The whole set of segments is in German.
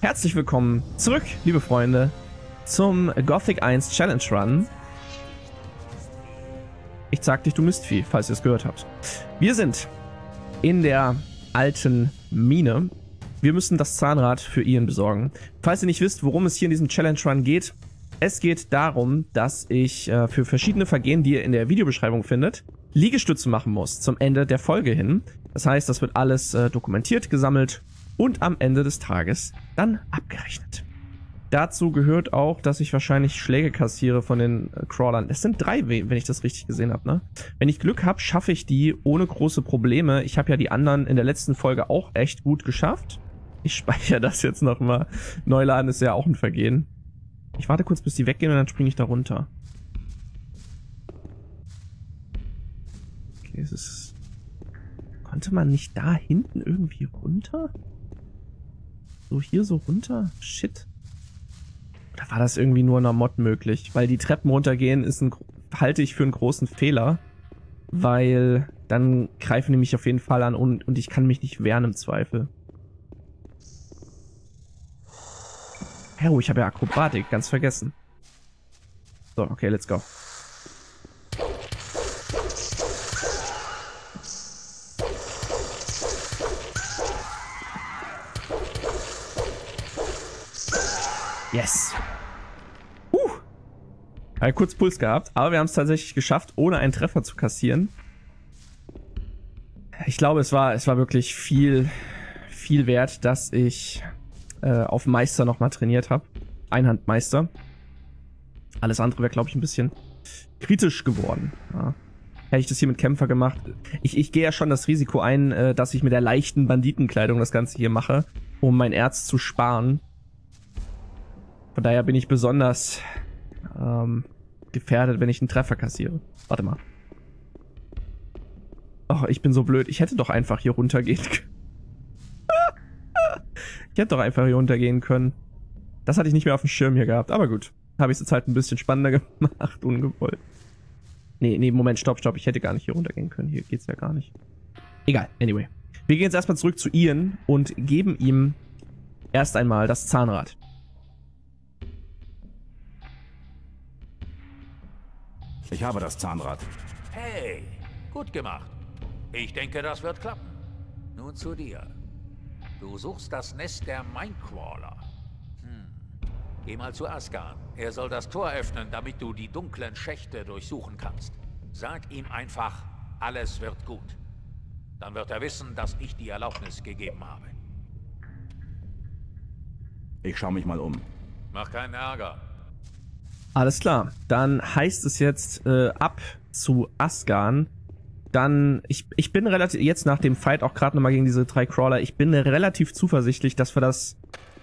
Herzlich willkommen zurück, liebe Freunde, zum Gothic 1 Challenge Run. Ich sag dich, du Mistvieh, falls ihr es gehört habt. Wir sind in der alten Mine. Wir müssen das Zahnrad für Ian besorgen. Falls ihr nicht wisst, worum es hier in diesem Challenge Run geht, es geht darum, dass ich für verschiedene Vergehen, die ihr in der Videobeschreibung findet, Liegestütze machen muss zum Ende der Folge hin. Das heißt, das wird alles dokumentiert, gesammelt und am Ende des Tages dann abgerechnet. Dazu gehört auch, dass ich wahrscheinlich Schläge kassiere von den Crawlern. Es sind 3, wenn ich das richtig gesehen habe, ne? Wenn ich Glück habe, schaffe ich die ohne große Probleme. Ich habe ja die anderen in der letzten Folge auch echt gut geschafft. Ich speichere das jetzt nochmal. Neuladen ist ja auch ein Vergehen. Ich warte kurz, bis die weggehen und dann springe ich da runter. Okay, es ist... Konnte man nicht da hinten irgendwie runter? So hier so runter? Shit. Oder war das irgendwie nur in einer Mod möglich? Weil die Treppen runtergehen ist halte ich für einen großen Fehler. Weil dann greifen die mich auf jeden Fall an und ich kann mich nicht wehren im Zweifel. Oh, ich habe ja Akrobatik, ganz vergessen. So, okay, let's go. Yes. Halt kurz Puls gehabt, aber wir haben es tatsächlich geschafft, ohne einen Treffer zu kassieren. Ich glaube, es war wirklich viel wert, dass ich auf Meister nochmal trainiert habe. Einhandmeister. Alles andere wäre, glaube ich, ein bisschen kritisch geworden. Ja. Hätte ich das hier mit Kämpfer gemacht. Ich gehe ja schon das Risiko ein, dass ich mit der leichten Banditenkleidung das Ganze hier mache, um mein Erz zu sparen. Von daher bin ich besonders gefährdet, wenn ich einen Treffer kassiere. Warte mal. Ach, ich bin so blöd. Ich hätte doch einfach hier runtergehen können. Ich hätte doch einfach hier runtergehen können. Das hatte ich nicht mehr auf dem Schirm hier gehabt. Aber gut. Habe ich es jetzt halt ein bisschen spannender gemacht. Ungewollt. Nee, Moment, stopp. Ich hätte gar nicht hier runtergehen können. Hier geht's ja gar nicht. Egal, anyway. Wir gehen jetzt erstmal zurück zu Ian und geben ihm erst einmal das Zahnrad. Ich habe das Zahnrad. Hey, gut gemacht. Ich denke, das wird klappen. Nun zu dir. Du suchst das Nest der Minecrawler. Geh mal zu Asgard. Er soll das Tor öffnen, damit du die dunklen Schächte durchsuchen kannst. Sag ihm einfach, alles wird gut. Dann wird er wissen, dass ich die Erlaubnis gegeben habe. Ich schaue mich mal um. Mach keinen Ärger. Alles klar. Dann heißt es jetzt ab zu Asgard. Dann, ich bin relativ, jetzt nach dem Fight auch gerade nochmal gegen diese 3 Crawler, ich bin relativ zuversichtlich, dass wir das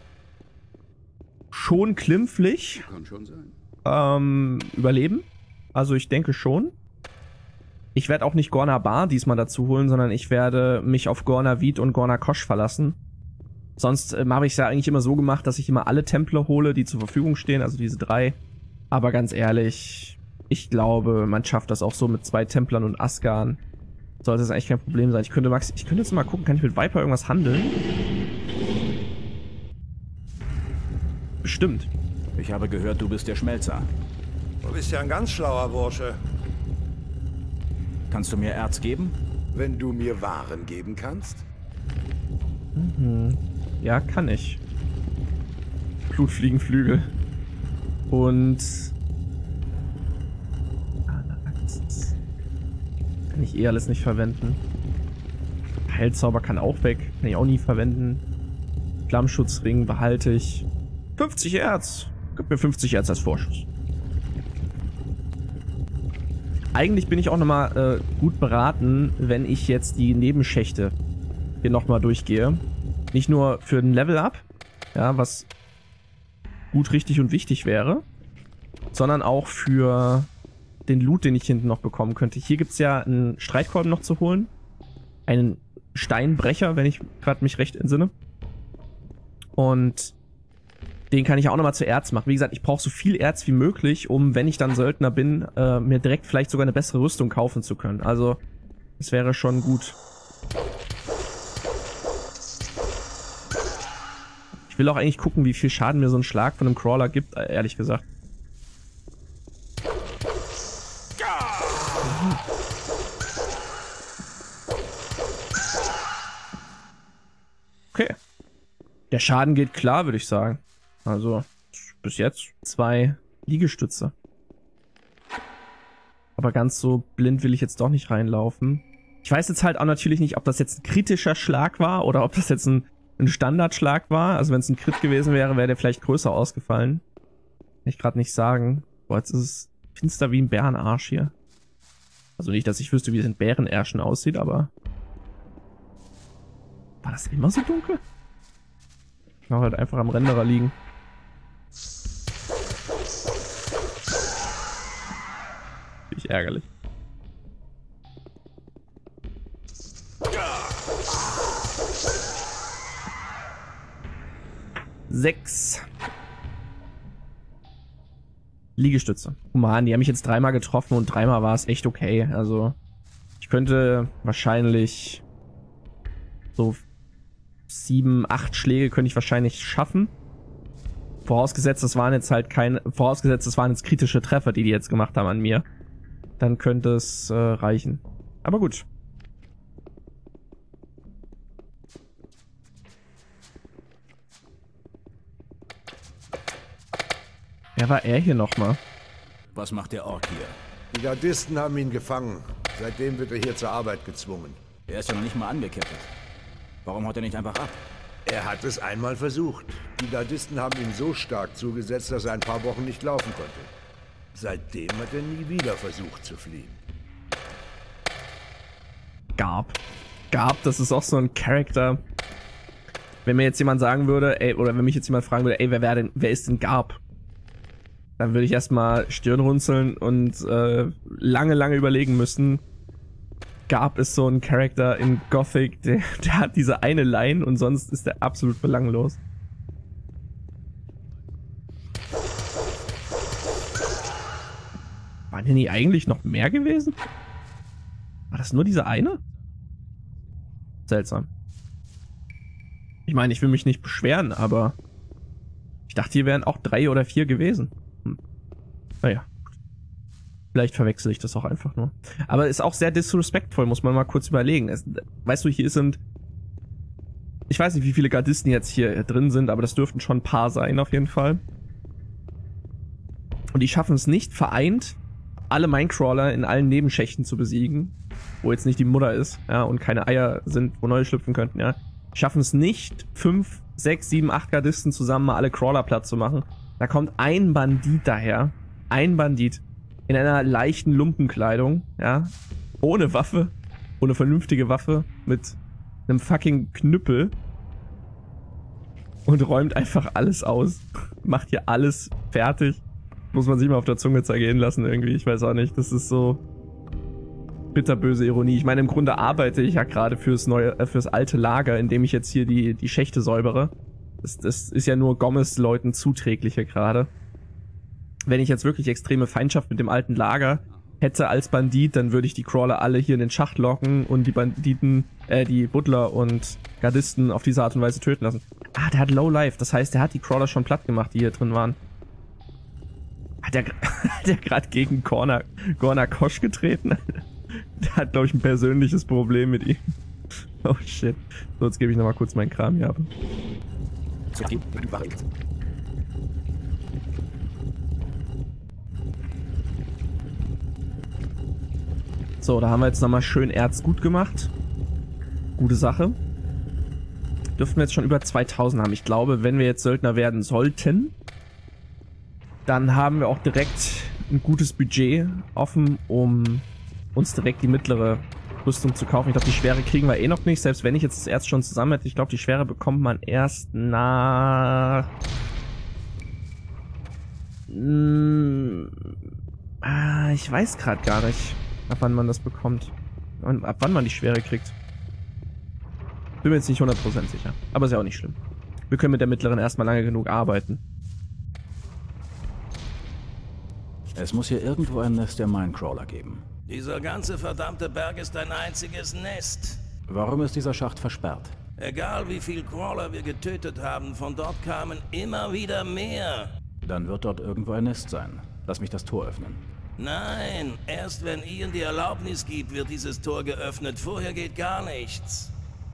schon klimpflich überleben. Also ich denke schon. Ich werde auch nicht Gorna Bar diesmal dazu holen, sondern ich werde mich auf Gorna Vid und Gorna Kosch verlassen. Sonst habe ich es ja eigentlich immer so gemacht, dass ich immer alle Templer hole, die zur Verfügung stehen, also diese 3. Aber ganz ehrlich, ich glaube, man schafft das auch so mit 2 Templern und Asgard. Sollte das eigentlich kein Problem sein. Ich könnte jetzt mal gucken, kann ich mit Viper irgendwas handeln? Bestimmt. Ich habe gehört, du bist der Schmelzer. Du bist ja ein ganz schlauer Bursche. Kannst du mir Erz geben? Wenn du mir Waren geben kannst? Ja, kann ich. Blutfliegenflügel. Und... Kann ich eh alles nicht verwenden. Heilzauber kann auch weg. Kann ich auch nie verwenden. Flammenschutzring behalte ich. 50 Erz. Gib mir 50 Erz als Vorschuss. Eigentlich bin ich auch nochmal gut beraten, wenn ich jetzt die Nebenschächte hier nochmal durchgehe. Nicht nur für ein Level-Up, ja, was gut, richtig und wichtig wäre, sondern auch für den Loot, den ich hinten noch bekommen könnte. Hier gibt es ja einen Streitkolben noch zu holen. Einen Steinbrecher, wenn ich gerade mich recht entsinne. Und den kann ich auch nochmal zu Erz machen. Wie gesagt, ich brauche so viel Erz wie möglich, um, wenn ich dann Söldner bin, mir direkt vielleicht sogar eine bessere Rüstung kaufen zu können. Also, es wäre schon gut. Ich will auch eigentlich gucken, wie viel Schaden mir so ein Schlag von einem Crawler gibt, ehrlich gesagt. Okay. Der Schaden geht klar, würde ich sagen. Also, bis jetzt 2 Liegestütze. Aber ganz so blind will ich jetzt doch nicht reinlaufen. Ich weiß jetzt halt auch natürlich nicht, ob das jetzt ein kritischer Schlag war oder ob das jetzt ein Standardschlag war. Also wenn es ein Crit gewesen wäre, wäre der vielleicht größer ausgefallen. Kann ich gerade nicht sagen. Boah, jetzt ist es finster wie ein Bärenarsch hier. Also nicht, dass ich wüsste, wie es in Bärenärschen aussieht, aber... War das immer so dunkel? Ich kann halt einfach am Renderer liegen. Finde ich ärgerlich. Sechs Liegestütze. Oh Mann, die haben mich jetzt 3-mal getroffen und 3-mal war es echt okay. Also ich könnte wahrscheinlich so 7, 8 Schläge könnte ich wahrscheinlich schaffen. Vorausgesetzt, das waren jetzt halt vorausgesetzt, das waren jetzt kritische Treffer, die jetzt gemacht haben an mir. Dann könnte es reichen. Aber gut. Wer war er hier nochmal? Was macht der Ork hier? Die Gardisten haben ihn gefangen. Seitdem wird er hier zur Arbeit gezwungen. Er ist ja noch nicht mal angekettet. Warum haut er nicht einfach ab? Er hat es einmal versucht. Die Gardisten haben ihm so stark zugesetzt, dass er ein paar Wochen nicht laufen konnte. Seitdem hat er nie wieder versucht zu fliehen. Garb, das ist auch so ein Charakter. Wenn mir jetzt jemand sagen würde, ey, oder wenn mich jetzt jemand fragen würde, ey, wer ist denn Garb? Dann würde ich erstmal Stirn runzeln und lange überlegen müssen. Garb ist so ein Charakter in Gothic, der hat diese eine Line und sonst ist der absolut belanglos. Waren hier nie eigentlich noch mehr gewesen? War das nur diese eine? Seltsam. Ich meine, ich will mich nicht beschweren, aber ich dachte, hier wären auch 3 oder 4 gewesen. Naja. Vielleicht verwechsel ich das auch einfach nur. Aber ist auch sehr disrespectful, muss man mal kurz überlegen. Weißt du, hier sind... Ich weiß nicht, wie viele Gardisten jetzt hier drin sind, aber das dürften schon ein paar sein auf jeden Fall. Und die schaffen es nicht, vereint alle Minecrawler in allen Nebenschächten zu besiegen, wo jetzt nicht die Mutter ist, ja, und keine Eier sind, wo neue schlüpfen könnten, ja. Schaffen es nicht, 5, 6, 7, 8 Gardisten zusammen mal alle Crawler platt zu machen. Da kommt ein Bandit daher. Ein Bandit. In einer leichten Lumpenkleidung, ja. Ohne Waffe. Ohne vernünftige Waffe. Mit einem fucking Knüppel. Und räumt einfach alles aus. Macht hier alles fertig. Muss man sich mal auf der Zunge zergehen lassen irgendwie. Ich weiß auch nicht. Das ist so bitterböse Ironie. Ich meine, im Grunde arbeite ich ja gerade fürs alte Lager, indem ich jetzt hier die Schächte säubere. Das ist ja nur Gomez-Leuten zuträgliche gerade. Wenn ich jetzt wirklich extreme Feindschaft mit dem alten Lager hätte als Bandit, dann würde ich die Crawler alle hier in den Schacht locken und die Banditen, die Butler und Gardisten auf diese Art und Weise töten lassen. Ah, der hat Low Life. Das heißt, der hat die Crawler schon platt gemacht, die hier drin waren. Hat der gerade gegen Gorna Kosch getreten? Der hat, glaube ich, ein persönliches Problem mit ihm. Oh shit. So, jetzt gebe ich nochmal kurz meinen Kram hier ab. So, da haben wir jetzt nochmal schön Erz gut gemacht. Gute Sache. Dürften wir jetzt schon über 2000 haben. Ich glaube, wenn wir jetzt Söldner werden sollten, dann haben wir auch direkt ein gutes Budget offen, um uns direkt die mittlere Rüstung zu kaufen. Ich glaube, die schwere kriegen wir eh noch nicht, selbst wenn ich jetzt das Erz schon zusammen hätte. Ich glaube, die schwere bekommt man erst nach... ich weiß gerade gar nicht, ab wann man das bekommt. Ab wann man die schwere kriegt. Bin mir jetzt nicht 100% sicher. Aber ist ja auch nicht schlimm. Wir können mit der mittleren erstmal lange genug arbeiten. Es muss hier irgendwo ein Nest der Minecrawler geben. Dieser ganze verdammte Berg ist ein einziges Nest. Warum ist dieser Schacht versperrt? Egal wie viel Crawler wir getötet haben, von dort kamen immer wieder mehr. Dann wird dort irgendwo ein Nest sein. Lass mich das Tor öffnen. Nein, erst wenn Ian die Erlaubnis gibt, wird dieses Tor geöffnet. Vorher geht gar nichts.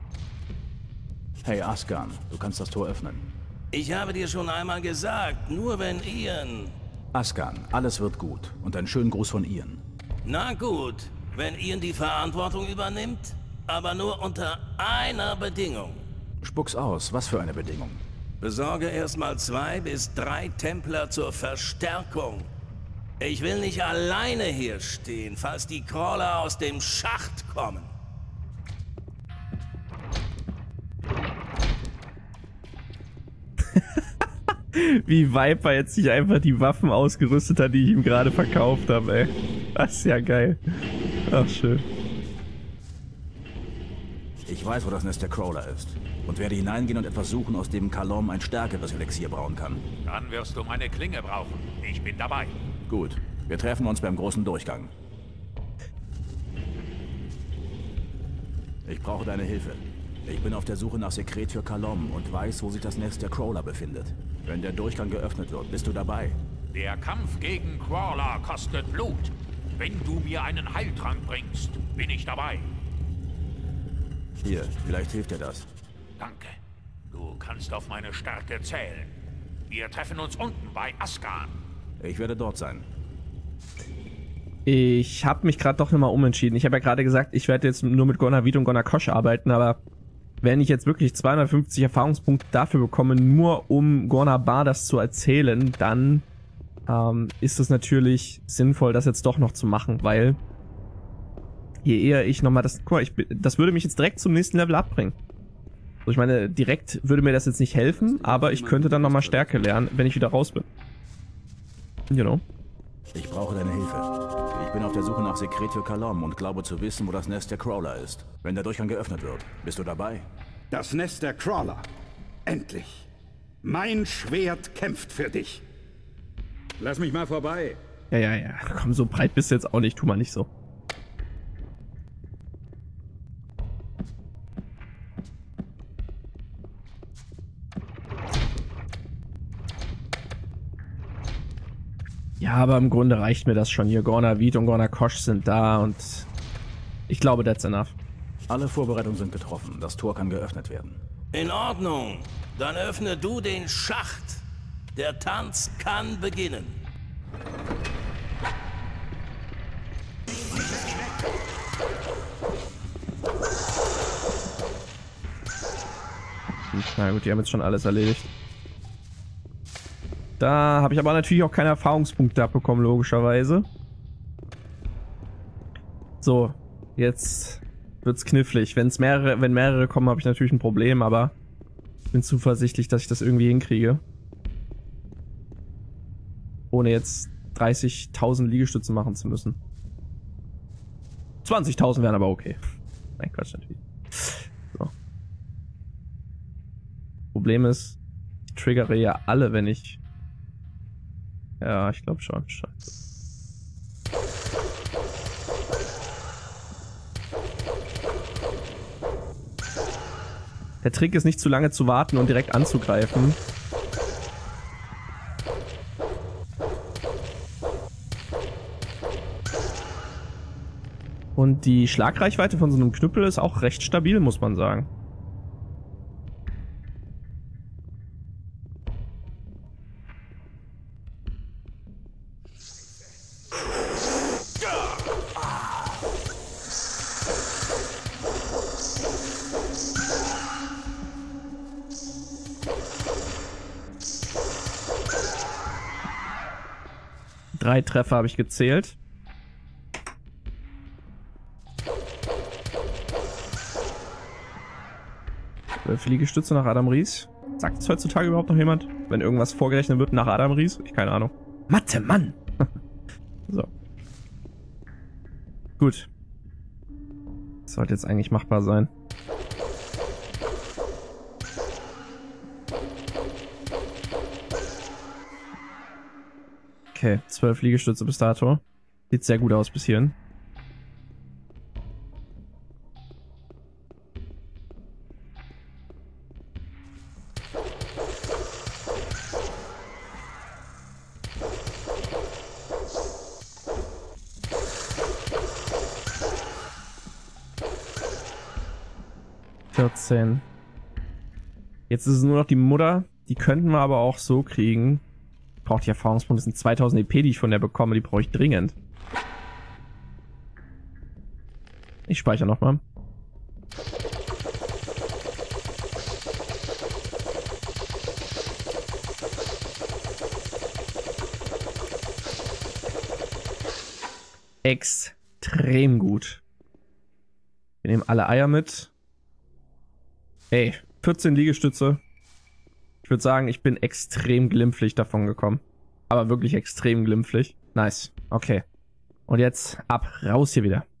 Hey Askan, du kannst das Tor öffnen. Ich habe dir schon einmal gesagt, nur wenn Ian... Askan, alles wird gut. Und einen schönen Gruß von Ian. Na gut, wenn Ian die Verantwortung übernimmt, aber nur unter einer Bedingung. Spuck's aus, was für eine Bedingung? Besorge erstmal 2 bis 3 Templer zur Verstärkung. Ich will nicht alleine hier stehen, falls die Crawler aus dem Schacht kommen. Wie Viper jetzt sich einfach die Waffen ausgerüstet hat, die ich ihm gerade verkauft habe, ey. Das ist ja geil. Ach, schön. Ich weiß, wo das Nest der Crawler ist. Und werde hineingehen und etwas suchen, aus dem Kalom ein stärkeres Elixier brauen kann. Dann wirst du meine Klinge brauchen. Ich bin dabei. Gut, wir treffen uns beim großen Durchgang. Ich brauche deine Hilfe. Ich bin auf der Suche nach Sekret für Kalom und weiß, wo sich das Nest der Crawler befindet. Wenn der Durchgang geöffnet wird, bist du dabei. Der Kampf gegen Crawler kostet Blut. Wenn du mir einen Heiltrank bringst, bin ich dabei. Hier, vielleicht hilft dir das. Danke. Du kannst auf meine Stärke zählen. Wir treffen uns unten bei Askan. Ich werde dort sein. Ich habe mich gerade doch nochmal umentschieden. Ich habe ja gerade gesagt, ich werde jetzt nur mit Gonavit und Gonakosh arbeiten, aber wenn ich jetzt wirklich 250 Erfahrungspunkte dafür bekomme, nur um Gornabar das zu erzählen, dann ist es natürlich sinnvoll, das jetzt doch noch zu machen, weil je eher ich nochmal das... Guck mal, das würde mich jetzt direkt zum nächsten Level abbringen. Also ich meine, direkt würde mir das jetzt nicht helfen, aber ich könnte dann nochmal Stärke lernen, wenn ich wieder raus bin. You know. Ich brauche deine Hilfe. Ich bin auf der Suche nach Sekret für Kalom und glaube zu wissen, wo das Nest der Crawler ist. Wenn der Durchgang geöffnet wird, bist du dabei? Das Nest der Crawler. Endlich. Mein Schwert kämpft für dich. Lass mich mal vorbei. Ja. Komm, so breit bist du jetzt auch nicht. Tu mal nicht so. Ja, aber im Grunde reicht mir das schon hier. Gornavit und Gonakosh sind da und ich glaube, that's enough. Alle Vorbereitungen sind getroffen. Das Tor kann geöffnet werden. In Ordnung. Dann öffne du den Schacht. Der Tanz kann beginnen. Na gut, die haben jetzt schon alles erledigt. Da habe ich aber natürlich auch keine Erfahrungspunkte abbekommen, logischerweise. So, jetzt wird's knifflig. Wenn mehrere kommen, habe ich natürlich ein Problem, aber ich bin zuversichtlich, dass ich das irgendwie hinkriege. Ohne jetzt 30.000 Liegestütze machen zu müssen. 20.000 wären aber okay. Nein, Quatsch, natürlich. So. Problem ist, ich triggere ja alle, wenn ich... Ja, ich glaube schon. Scheiße. Der Trick ist nicht zu lange zu warten und direkt anzugreifen. Und die Schlagreichweite von so einem Knüppel ist auch recht stabil, muss man sagen. Drei Treffer habe ich gezählt. Liegestütze nach Adam Ries. Sagt es heutzutage überhaupt noch jemand? Wenn irgendwas vorgerechnet wird nach Adam Ries? Ich keine Ahnung. Mathe, Mann! So. Gut. Das sollte jetzt eigentlich machbar sein. Okay, 12 Liegestütze bis dato. Sieht sehr gut aus bis hierhin. 14. Jetzt ist es nur noch die Mutter. Die könnten wir aber auch so kriegen. Ich brauche die Erfahrungspunkte. Das sind 2000 EP, die ich von der bekomme. Die brauche ich dringend. Ich speichere nochmal. Extrem gut. Wir nehmen alle Eier mit. Ey, 14 Liegestütze. Ich würde sagen, ich bin extrem glimpflich davon gekommen. Aber wirklich extrem glimpflich. Nice. Okay. Und jetzt ab, raus hier wieder.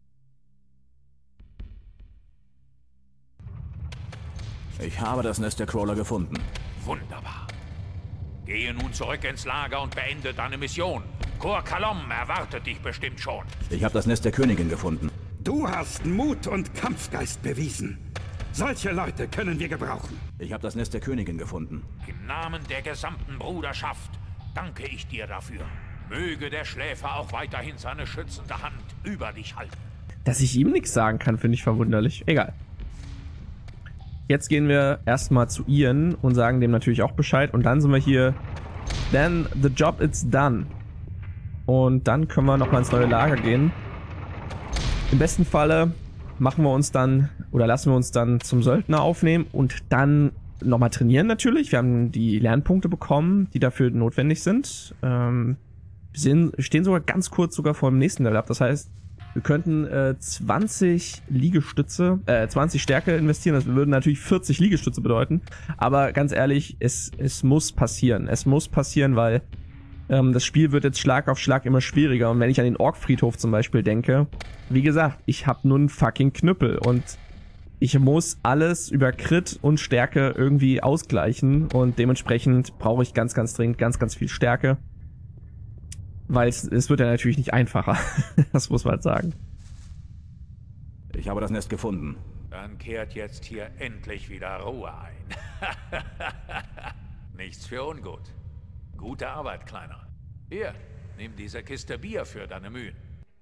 Ich habe das Nest der Crawler gefunden. Wunderbar. Gehe nun zurück ins Lager und beende deine Mission. Kor Kalom erwartet dich bestimmt schon. Ich habe das Nest der Königin gefunden. Du hast Mut und Kampfgeist bewiesen. Solche Leute können wir gebrauchen. Ich habe das Nest der Königin gefunden. Im Namen der gesamten Bruderschaft danke ich dir dafür. Möge der Schläfer auch weiterhin seine schützende Hand über dich halten. Dass ich ihm nichts sagen kann, finde ich verwunderlich. Egal. Jetzt gehen wir erstmal zu Ian und sagen dem natürlich auch Bescheid. Und dann sind wir hier. Then the job is done. Und dann können wir nochmal ins neue Lager gehen. Im besten Falle machen wir uns dann oder lassen wir uns dann zum Söldner aufnehmen und dann nochmal trainieren natürlich. Wir haben die Lernpunkte bekommen, die dafür notwendig sind. Wir stehen sogar ganz kurz sogar vor dem nächsten Level up. Das heißt, wir könnten 20 Liegestütze, 20 Stärke investieren. Das würde natürlich 40 Liegestütze bedeuten. Aber ganz ehrlich, es muss passieren. Es muss passieren, weil das Spiel wird jetzt Schlag auf Schlag immer schwieriger. Und wenn ich an den Ork-Friedhof zum Beispiel denke, wie gesagt, ich habe nur einen fucking Knüppel. Und ich muss alles über Crit und Stärke irgendwie ausgleichen. Und dementsprechend brauche ich ganz, ganz dringend ganz viel Stärke. Weil es wird ja natürlich nicht einfacher. Das muss man halt sagen. Ich habe das Nest gefunden. Dann kehrt jetzt hier endlich wieder Ruhe ein. Nichts für ungut. Gute Arbeit, Kleiner. Hier, nimm diese Kiste Bier für deine Mühen.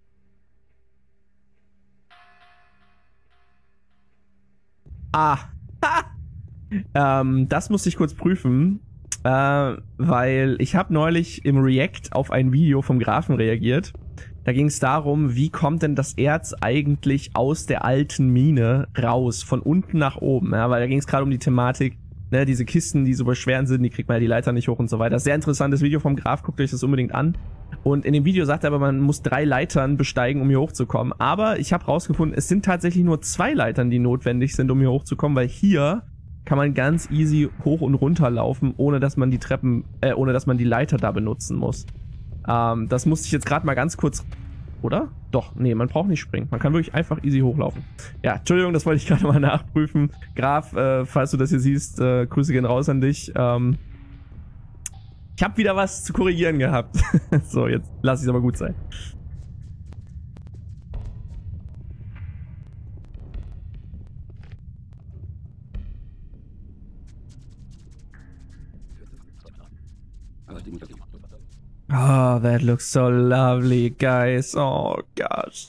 Das musste ich kurz prüfen. Weil ich habe neulich im React auf ein Video vom Grafen reagiert. Da ging es darum, wie kommt denn das Erz eigentlich aus der alten Mine raus, von unten nach oben, ja, weil da ging es gerade um die Thematik, ne, diese Kisten, die so beschwerend sind, die kriegt man ja die Leiter nicht hoch und so weiter. Sehr interessantes Video vom Graf, guckt euch das unbedingt an. Und in dem Video sagt er aber, man muss 3 Leitern besteigen, um hier hochzukommen. Aber ich habe rausgefunden, es sind tatsächlich nur 2 Leitern, die notwendig sind, um hier hochzukommen, weil hier kann man ganz easy hoch und runter laufen, ohne dass man die Leiter da benutzen muss. Das musste ich jetzt gerade mal ganz kurz, oder? Doch, nee, man braucht nicht springen. Man kann wirklich einfach easy hochlaufen. Ja, Entschuldigung, das wollte ich gerade mal nachprüfen. Graf, falls du das hier siehst, Grüße gehen raus an dich. Ich habe wieder was zu korrigieren gehabt. So, jetzt lass ich es aber gut sein. Oh, that looks so lovely, guys. Oh, gosh.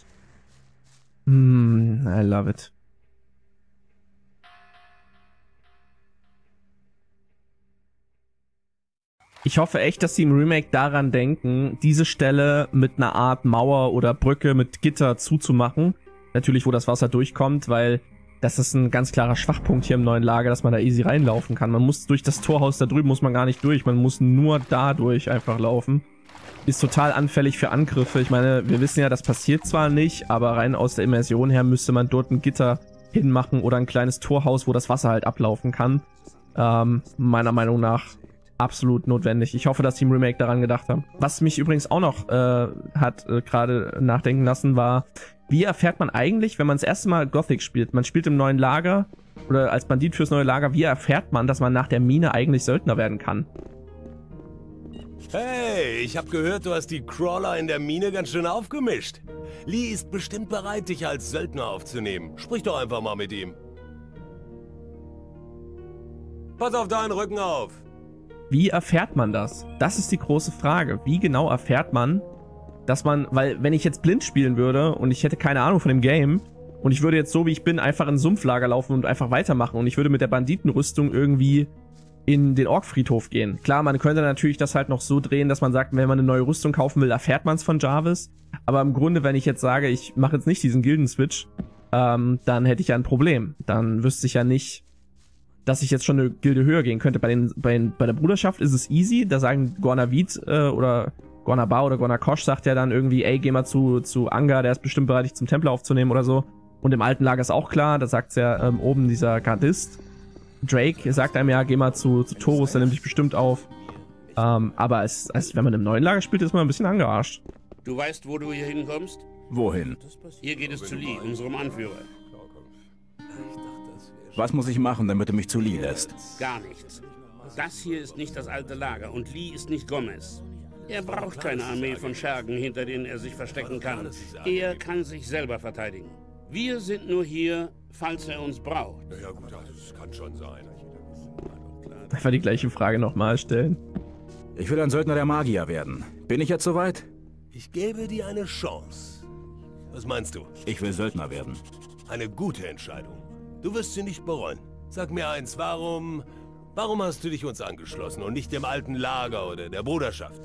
I love it. Ich hoffe echt, dass sie im Remake daran denken, diese Stelle mit einer Art Mauer oder Brücke mit Gitter zuzumachen. Natürlich, wo das Wasser durchkommt, weil das ist ein ganz klarer Schwachpunkt hier im neuen Lager, dass man da easy reinlaufen kann. Man muss durch das Torhaus da drüben, muss man gar nicht durch. Man muss nur da durch einfach laufen. Ist total anfällig für Angriffe. Ich meine, wir wissen ja, das passiert zwar nicht, aber rein aus der Immersion her müsste man dort ein Gitter hinmachen oder ein kleines Torhaus, wo das Wasser halt ablaufen kann. Meiner Meinung nach absolut notwendig. Ich hoffe, dass die im Remake daran gedacht haben. Was mich übrigens auch noch hat gerade nachdenken lassen, war, wie erfährt man eigentlich, wenn man das erste Mal Gothic spielt? Man spielt im neuen Lager oder als Bandit fürs neue Lager. Wie erfährt man, dass man nach der Mine eigentlich Söldner werden kann? Hey, ich habe gehört, du hast die Crawler in der Mine ganz schön aufgemischt. Lee ist bestimmt bereit, dich als Söldner aufzunehmen. Sprich doch einfach mal mit ihm. Pass auf deinen Rücken auf. Wie erfährt man das? Das ist die große Frage. Wie genau erfährt man, dass man, weil wenn ich jetzt blind spielen würde und ich hätte keine Ahnung von dem Game Und ich würde jetzt so, wie ich bin, einfach in ein Sumpflager laufen und einfach weitermachen. Und ich würde mit der Banditenrüstung irgendwie in den Orkfriedhof gehen. Klar, man könnte natürlich das halt noch so drehen, dass man sagt, wenn man eine neue Rüstung kaufen will, erfährt man es von Jarvis. Aber im Grunde, wenn ich jetzt sage, ich mache jetzt nicht diesen Gildenswitch, dann hätte ich ja ein Problem. Dann wüsste ich ja nicht, dass ich jetzt schon eine Gilde höher gehen könnte. Bei der Bruderschaft ist es easy. Da sagen Gornavid oder Gornaba oder Gornakosch sagt ja dann irgendwie, ey, geh mal zu Anga, der ist bestimmt bereit, dich zum Tempel aufzunehmen oder so. Und im alten Lager ist auch klar, da sagt ja oben dieser Gardist. Drake sagt einem ja, geh mal zu Taurus, der nimmt dich bestimmt auf. Aber wenn man im neuen Lager spielt, ist man ein bisschen angearscht. Du weißt, wo du hier hinkommst? Wohin? Hier geht es zu Lee, unserem Anführer. Was muss ich machen, damit du mich zu Lee lässt? Gar nichts. Das hier ist nicht das alte Lager und Lee ist nicht Gomez. Er braucht keine Armee von Schergen, hinter denen er sich verstecken kann. Er kann sich selber verteidigen. Wir sind nur hier, falls er uns braucht. Ja gut, das kann schon sein. Einfach die gleiche Frage nochmal stellen. Ich will ein Söldner der Magier werden. Bin ich jetzt soweit? Ich gebe dir eine Chance. Was meinst du? Ich will Söldner werden. Eine gute Entscheidung. Du wirst sie nicht bereuen. Sag mir eins, warum hast du dich uns angeschlossen und nicht dem alten Lager oder der Bruderschaft?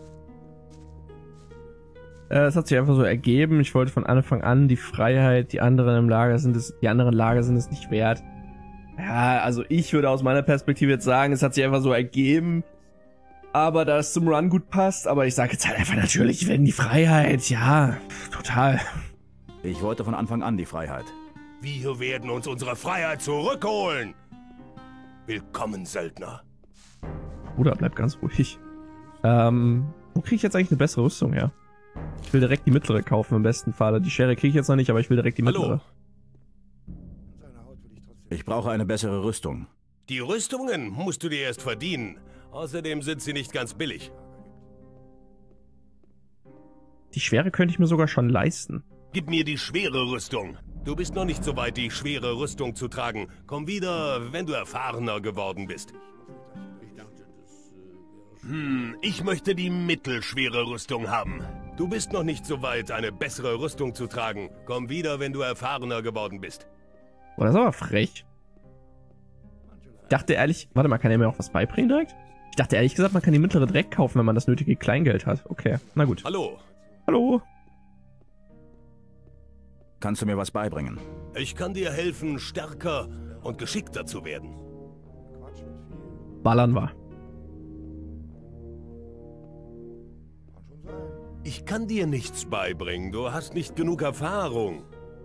Es hat sich einfach so ergeben. Ich wollte von Anfang an die Freiheit, die anderen Lager sind es nicht wert. Ja, also ich würde aus meiner Perspektive jetzt sagen, es hat sich einfach so ergeben. Aber da es zum Run gut passt, aber ich sage jetzt halt einfach natürlich, wenn die Freiheit, ja, total. Ich wollte von Anfang an die Freiheit. Wir werden uns unsere Freiheit zurückholen. Willkommen, Söldner. Bruder, bleib ganz ruhig. Wo kriege ich jetzt eigentlich eine bessere Rüstung her? Ich will direkt die mittlere kaufen im besten Falle. Die Schere kriege ich jetzt noch nicht, aber ich will direkt die mittlere. Ich brauche eine bessere Rüstung. Die Rüstungen musst du dir erst verdienen. Außerdem sind sie nicht ganz billig. Die Schwere könnte ich mir sogar schon leisten. Gib mir die schwere Rüstung. Du bist noch nicht so weit, die schwere Rüstung zu tragen. Komm wieder, wenn du erfahrener geworden bist. Ich möchte die mittelschwere Rüstung haben. Du bist noch nicht so weit, eine bessere Rüstung zu tragen. Komm wieder, wenn du erfahrener geworden bist. Boah, das ist aber frech. Ich dachte ehrlich... Warte mal, kann er mir auch was beibringen direkt? Ich dachte ehrlich gesagt, man kann die mittlere direkt kaufen, wenn man das nötige Kleingeld hat. Okay, na gut. Hallo. Hallo. Kannst du mir was beibringen? Ich kann dir helfen, stärker und geschickter zu werden. Ballern wir. Ich kann dir nichts beibringen. Du hast nicht genug Erfahrung.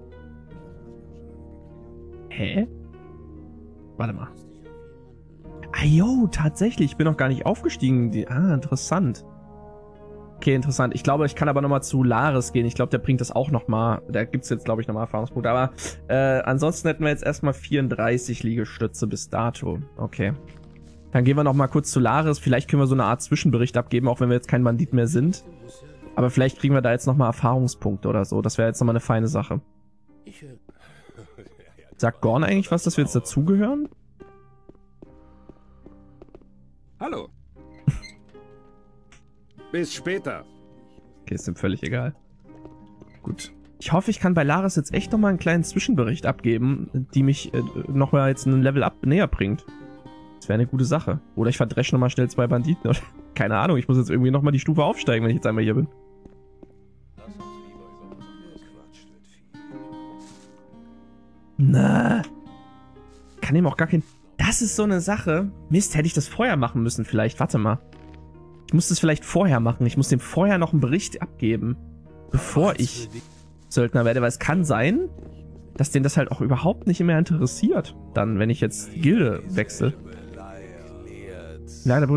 Hä? Warte mal. Ah, jo, tatsächlich. Ich bin noch gar nicht aufgestiegen. Interessant. Okay, interessant. Ich glaube, ich kann aber nochmal zu Lares gehen. Ich glaube, der bringt das auch nochmal. Da gibt es jetzt, glaube ich, nochmal Erfahrungspunkte. Aber ansonsten hätten wir jetzt erstmal 34 Liegestütze bis dato. Okay. Dann gehen wir nochmal kurz zu Lares. Vielleicht können wir so eine Art Zwischenbericht abgeben, auch wenn wir jetzt kein Bandit mehr sind. Aber vielleicht kriegen wir da jetzt nochmal Erfahrungspunkte oder so. Das wäre jetzt nochmal eine feine Sache. Sagt Gorn eigentlich was, dass wir jetzt dazugehören? Hallo. Bis später. Okay, ist ihm völlig egal. Gut. Ich hoffe, ich kann bei Lares jetzt echt nochmal einen kleinen Zwischenbericht abgeben, die mich nochmal jetzt ein Level up näher bringt. Das wäre eine gute Sache. Oder ich verdresche nochmal schnell 2 Banditen. Oder keine Ahnung, ich muss jetzt irgendwie nochmal die Stufe aufsteigen, wenn ich jetzt einmal hier bin. Na. Kann ihm auch gar kein... Das ist so eine Sache. Mist, hätte ich das vorher machen müssen vielleicht. Warte mal. Ich muss das vielleicht vorher machen. Ich muss dem vorher noch einen Bericht abgeben. Bevor ich Söldner werde. Weil es kann sein, dass den das halt auch überhaupt nicht mehr interessiert. Dann, wenn ich jetzt die Gilde wechsle. Leider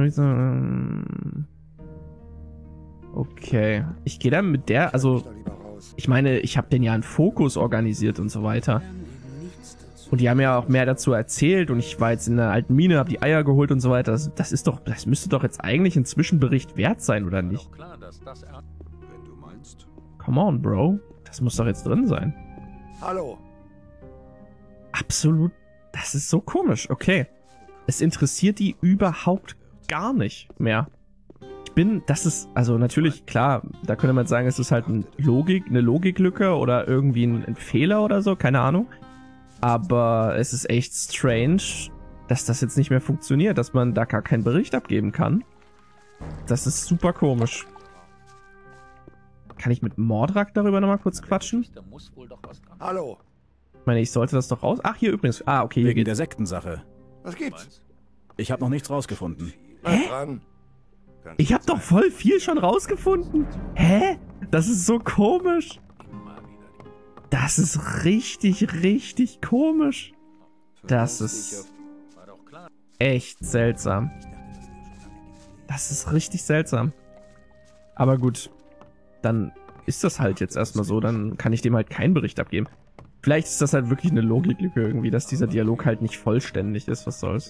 okay. Ich gehe dann mit der, also ich meine, ich habe den ja einen Fokus organisiert und so weiter. Und die haben ja auch mehr dazu erzählt und ich war jetzt in der alten Mine, habe die Eier geholt und so weiter. Das müsste doch jetzt eigentlich ein Zwischenbericht wert sein, oder nicht? Come on, Bro. Das muss doch jetzt drin sein. Hallo. Absolut. Das ist so komisch. Okay. Es interessiert die überhaupt gar nicht mehr. das ist, also natürlich, klar, da könnte man sagen, es ist halt eine Logiklücke oder irgendwie ein Fehler oder so, keine Ahnung. Aber es ist echt strange, dass das jetzt nicht mehr funktioniert, dass man da gar keinen Bericht abgeben kann. Das ist super komisch. Kann ich mit Mordrak darüber nochmal kurz quatschen? Hallo, Ich meine, ich sollte das doch raus... Ach, hier übrigens. Ah, okay, hier Wegen geht's. der Sektensache. was gibt's? Ich habe noch nichts rausgefunden. Bleib dran. Ich habe doch voll viel schon rausgefunden. Hä? Das ist so komisch. Das ist richtig, richtig komisch. Das ist echt seltsam. Das ist richtig seltsam. Aber gut, dann ist das halt jetzt erstmal so. Dann kann ich dem halt keinen Bericht abgeben. Vielleicht ist das halt wirklich eine Logiklücke irgendwie, dass dieser Dialog halt nicht vollständig ist. Was soll's.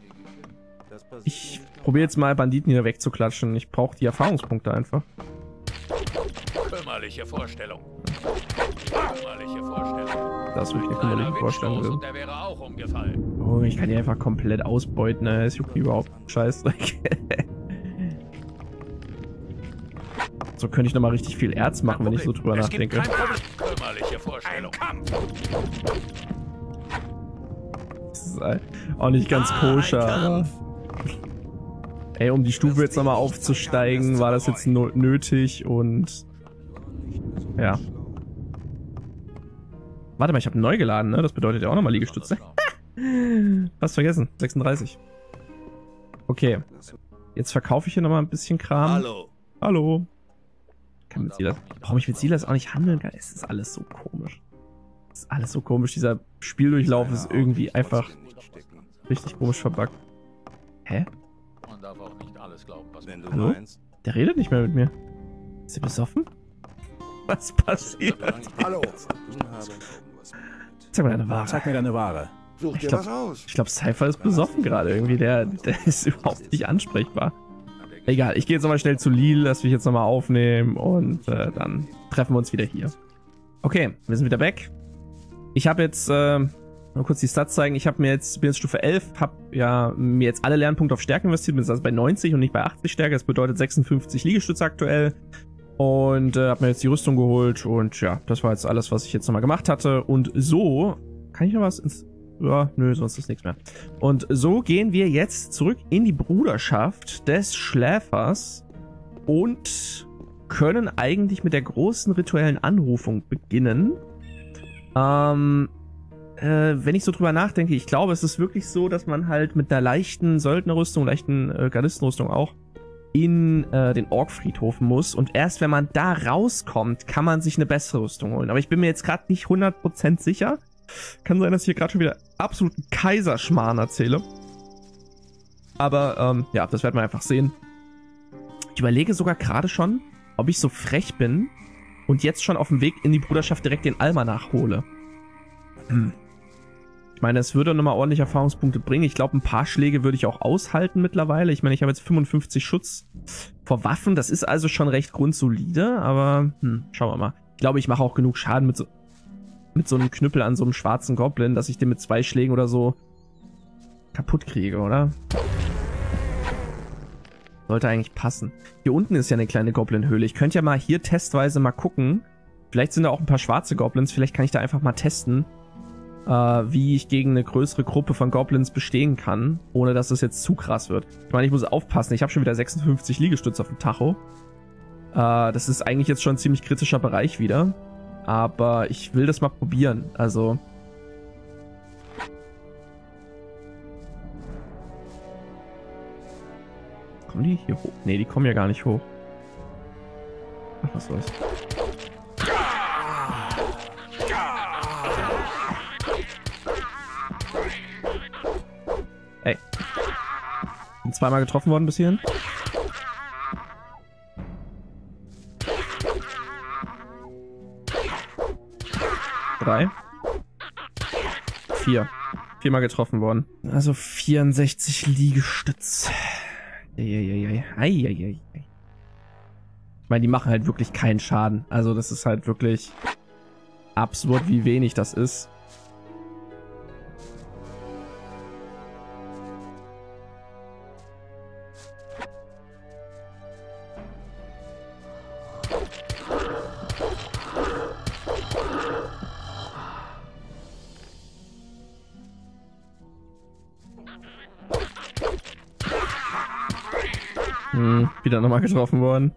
Ich probiere jetzt mal Banditen hier wegzuklatschen. Ich brauche die Erfahrungspunkte einfach. Kümmerliche Vorstellung. Kümmerliche Vorstellung. Das würde ich eine kümmerliche Vorstellung Und würden. der wäre auch umgefallen. Oh, ich kann die einfach komplett ausbeuten. Ne? Es juckt überhaupt Scheißdreck. So könnte ich nochmal richtig viel Erz machen, wenn ich so drüber nachdenke. Kein Problem. Kümmerliche Vorstellung. Das ist auch nicht ganz koscher. Aber ey, um die Stufe jetzt nochmal aufzusteigen, war das jetzt nötig und ja. Warte mal, ich habe neu geladen, ne? Das bedeutet ja auch nochmal Liegestütze. Fast vergessen. 36. Okay. Jetzt verkaufe ich hier nochmal ein bisschen Kram. Hallo. Hallo. Kann mit Silas. Warum ich mit Silas auch nicht handeln kann? Es ist alles so komisch. Es ist alles so komisch. Dieser Spieldurchlauf ist irgendwie einfach richtig komisch verbuggt. Hä? Man darf auch nicht alles glauben, was Wenn du Hallo? meinst. Der redet nicht mehr mit mir. Ist er besoffen? Was passiert? Hallo, Zeig mal deine Ware. Zeig mir deine Ware. such dir glaub- was aus. Ich glaube, Cypher ist besoffen gerade irgendwie. Der ist überhaupt nicht ansprechbar. Egal, ich gehe jetzt nochmal schnell zu Lil, lass mich jetzt nochmal aufnehmen und dann treffen wir uns wieder hier. Okay, wir sind wieder weg. Ich habe jetzt, mal kurz die Stats zeigen. Ich habe mir jetzt, bin jetzt Stufe 11, habe ja mir jetzt alle Lernpunkte auf Stärke investiert, bin jetzt also bei 90 und nicht bei 80 Stärke. Das bedeutet 56 Liegestütze aktuell. Und habe mir jetzt die Rüstung geholt und ja, das war jetzt alles, was ich jetzt nochmal gemacht hatte. Und so, kann ich noch was ins... Ja, nö, sonst ist nichts mehr. Und so gehen wir jetzt zurück in die Bruderschaft des Schläfers und können eigentlich mit der großen rituellen Anrufung beginnen. Wenn ich so drüber nachdenke, ich glaube, es ist wirklich so, dass man halt mit einer leichten Söldnerrüstung, leichten Gardistenrüstung auch, in den Orkfriedhof muss. Und erst wenn man da rauskommt, kann man sich eine bessere Rüstung holen. Aber ich bin mir jetzt gerade nicht 100% sicher. Kann sein, dass ich hier gerade schon wieder absoluten Kaiserschmarrn erzähle. Aber ja, das werden wir einfach sehen. Ich überlege sogar gerade schon, ob ich so frech bin und jetzt schon auf dem Weg in die Bruderschaft direkt den Almanach hole. Ich meine, es würde nochmal ordentlich Erfahrungspunkte bringen. Ich glaube, ein paar Schläge würde ich auch aushalten mittlerweile. Ich meine, ich habe jetzt 55 Schutz vor Waffen. Das ist also schon recht grundsolide, aber schauen wir mal. Ich glaube, ich mache auch genug Schaden mit so einem Knüppel an so einem schwarzen Goblin, dass ich den mit 2 Schlägen oder so kaputt kriege, oder? Sollte eigentlich passen. Hier unten ist ja eine kleine Goblin-Höhle. Ich könnte ja mal hier testweise mal gucken. Vielleicht sind da auch ein paar schwarze Goblins. Vielleicht kann ich da einfach mal testen, wie ich gegen eine größere Gruppe von Goblins bestehen kann, ohne dass es jetzt zu krass wird. Ich meine, ich muss aufpassen. Ich habe schon wieder 56 Liegestütze auf dem Tacho. Das ist eigentlich jetzt schon ein ziemlich kritischer Bereich wieder. Aber ich will das mal probieren. Also... Kommen die hier hoch? Ne, die kommen ja gar nicht hoch. Ach, was soll's. Ey. Bin zweimal getroffen worden bis hierhin. Drei. 4. 4-mal getroffen worden. Also 64 Liegestütz. Eieiei. Ich meine, die machen halt wirklich keinen Schaden. Also das ist halt wirklich absurd, wie wenig das ist. Wieder nochmal getroffen worden.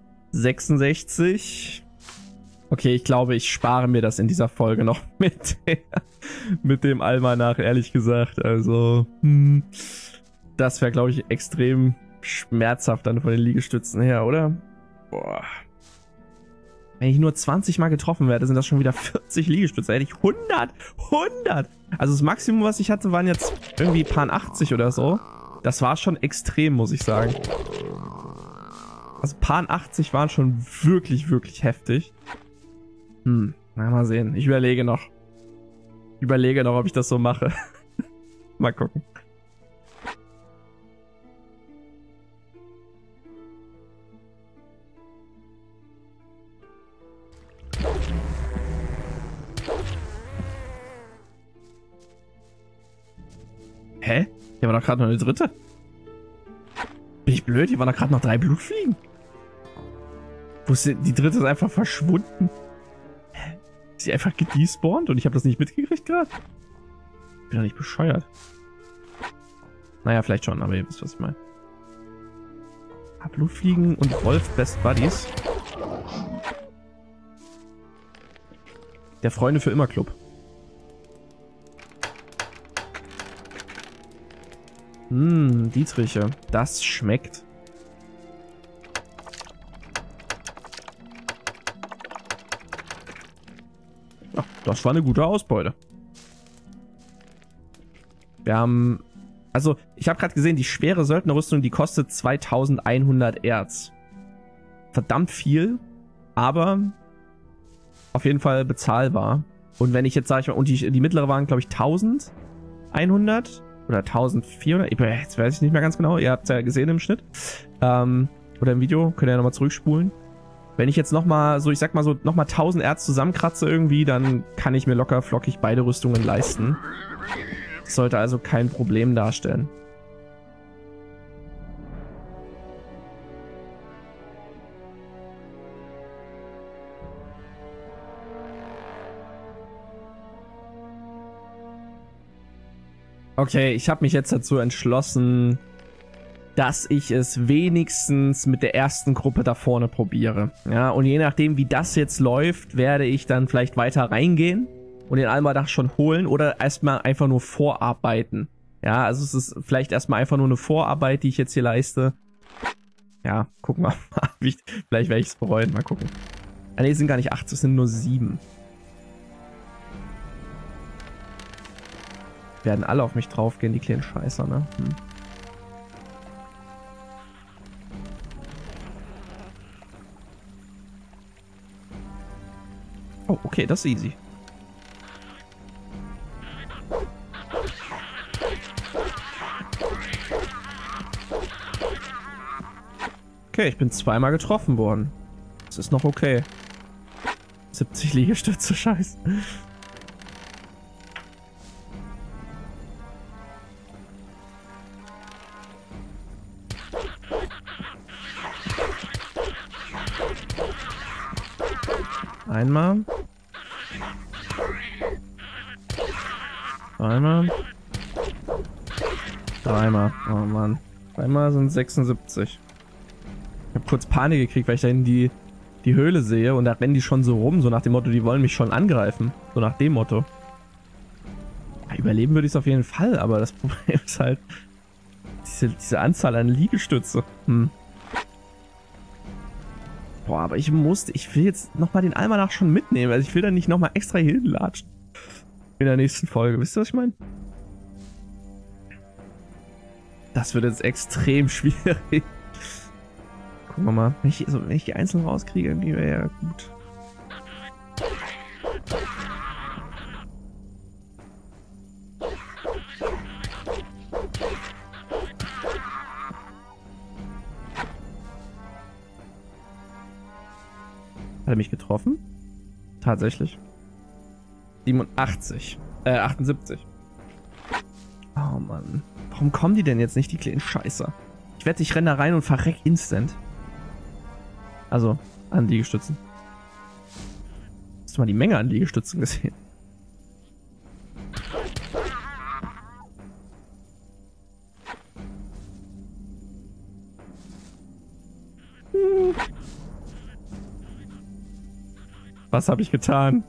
66. Okay, ich glaube, ich spare mir das in dieser Folge noch mit dem Almanach, ehrlich gesagt. Also, das wäre, glaube ich, extrem schmerzhaft dann von den Liegestützen her, oder? Boah. Wenn ich nur 20 Mal getroffen werde, sind das schon wieder 40 Liegestütze. Hätte ich 100. Also das Maximum, was ich hatte, waren jetzt irgendwie paar 80 oder so. Das war schon extrem, muss ich sagen. Also paar 80 waren schon wirklich, wirklich heftig. Na, mal sehen. Ich überlege noch. Ob ich das so mache. Mal gucken. Hä? Hier war doch gerade noch eine dritte. Bin ich blöd? Hier waren doch gerade noch 3 Blutfliegen. Wo ist die dritte ist einfach verschwunden? Hä? Ist sie einfach gedespawnt und ich habe das nicht mitgekriegt gerade? Bin doch nicht bescheuert. Naja, vielleicht schon, aber ihr wisst, was ich meine. Blutfliegen und Wolf Best Buddies. Der Freunde für immer Club. Dietriche. Das schmeckt. Ach, das war eine gute Ausbeute. Wir haben... Also, ich habe gerade gesehen, die schwere Söldnerrüstung, die kostet 2100 Erz. Verdammt viel, aber auf jeden Fall bezahlbar. Und wenn ich jetzt sage, und die mittlere waren, glaube ich, 1100 oder 1400. Jetzt weiß ich nicht mehr ganz genau. Ihr habt es ja gesehen im Schnitt. Oder im Video. Könnt ihr ja nochmal zurückspulen. Wenn ich jetzt nochmal, so ich sag mal so, nochmal 1000 Erz zusammenkratze irgendwie, dann kann ich mir locker flockig beide Rüstungen leisten. Das sollte also kein Problem darstellen. Okay, ich habe mich jetzt dazu entschlossen, dass ich es wenigstens mit der ersten Gruppe da vorne probiere. Ja, und je nachdem, wie das jetzt läuft, werde ich dann vielleicht weiter reingehen und den Almanach schon holen oder erstmal einfach nur vorarbeiten. Ja, also es ist vielleicht erstmal einfach nur eine Vorarbeit, die ich jetzt hier leiste. Ja, gucken wir mal. Vielleicht werde ich es bereuen. Mal gucken. Ah, ne, es sind gar nicht 8, es sind nur 7. Werden alle auf mich draufgehen, die kleinen Scheißer, ne? Oh, okay, das ist easy. Okay, ich bin zweimal getroffen worden. Das ist noch okay. 70 Liegestütze, scheiße. Einmal. Zweimal. Dreimal. Oh Mann. Dreimal sind 76. Ich habe kurz Panik gekriegt, weil ich da in die Höhle sehe und da rennen die schon so rum, so nach dem Motto, die wollen mich schon angreifen. So nach dem Motto. Ja, überleben würde ich es auf jeden Fall, aber das Problem ist halt diese Anzahl an Liegestütze. Boah, aber ich will jetzt nochmal den Almanach schon mitnehmen. Also ich will da nicht nochmal extra hier hinlatschen. In der nächsten Folge. Wisst ihr, was ich meine? Das wird jetzt extrem schwierig. Gucken wir mal. Wenn ich die einzeln rauskriege, irgendwie wäre ja gut. Hat er mich getroffen? Tatsächlich. 78. 78. Oh Mann. Warum kommen die denn jetzt nicht, die kleinen Scheißer? Ich wette, ich renne da rein und verreck instant. Also, an Liegestützen. Hast du mal die Menge an Liegestützen gesehen? Was habe ich getan?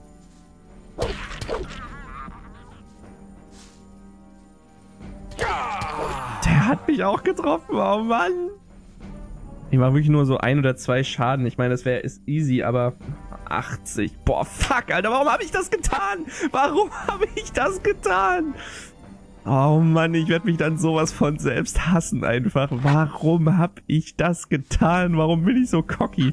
Der hat mich auch getroffen, oh Mann. Ich mache wirklich nur so 1 oder 2 Schaden. Ich meine, das ist easy, aber 80. Boah, fuck, Alter, warum habe ich das getan? Warum habe ich das getan? Oh Mann, ich werde mich dann sowas von selbst hassen einfach. Warum habe ich das getan? Warum bin ich so cocky?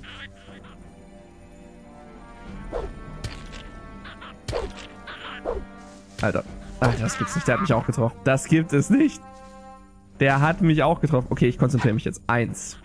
Alter, das gibt's nicht. Der hat mich auch getroffen. Das gibt es nicht. Der hat mich auch getroffen. Okay, ich konzentriere mich jetzt. 1.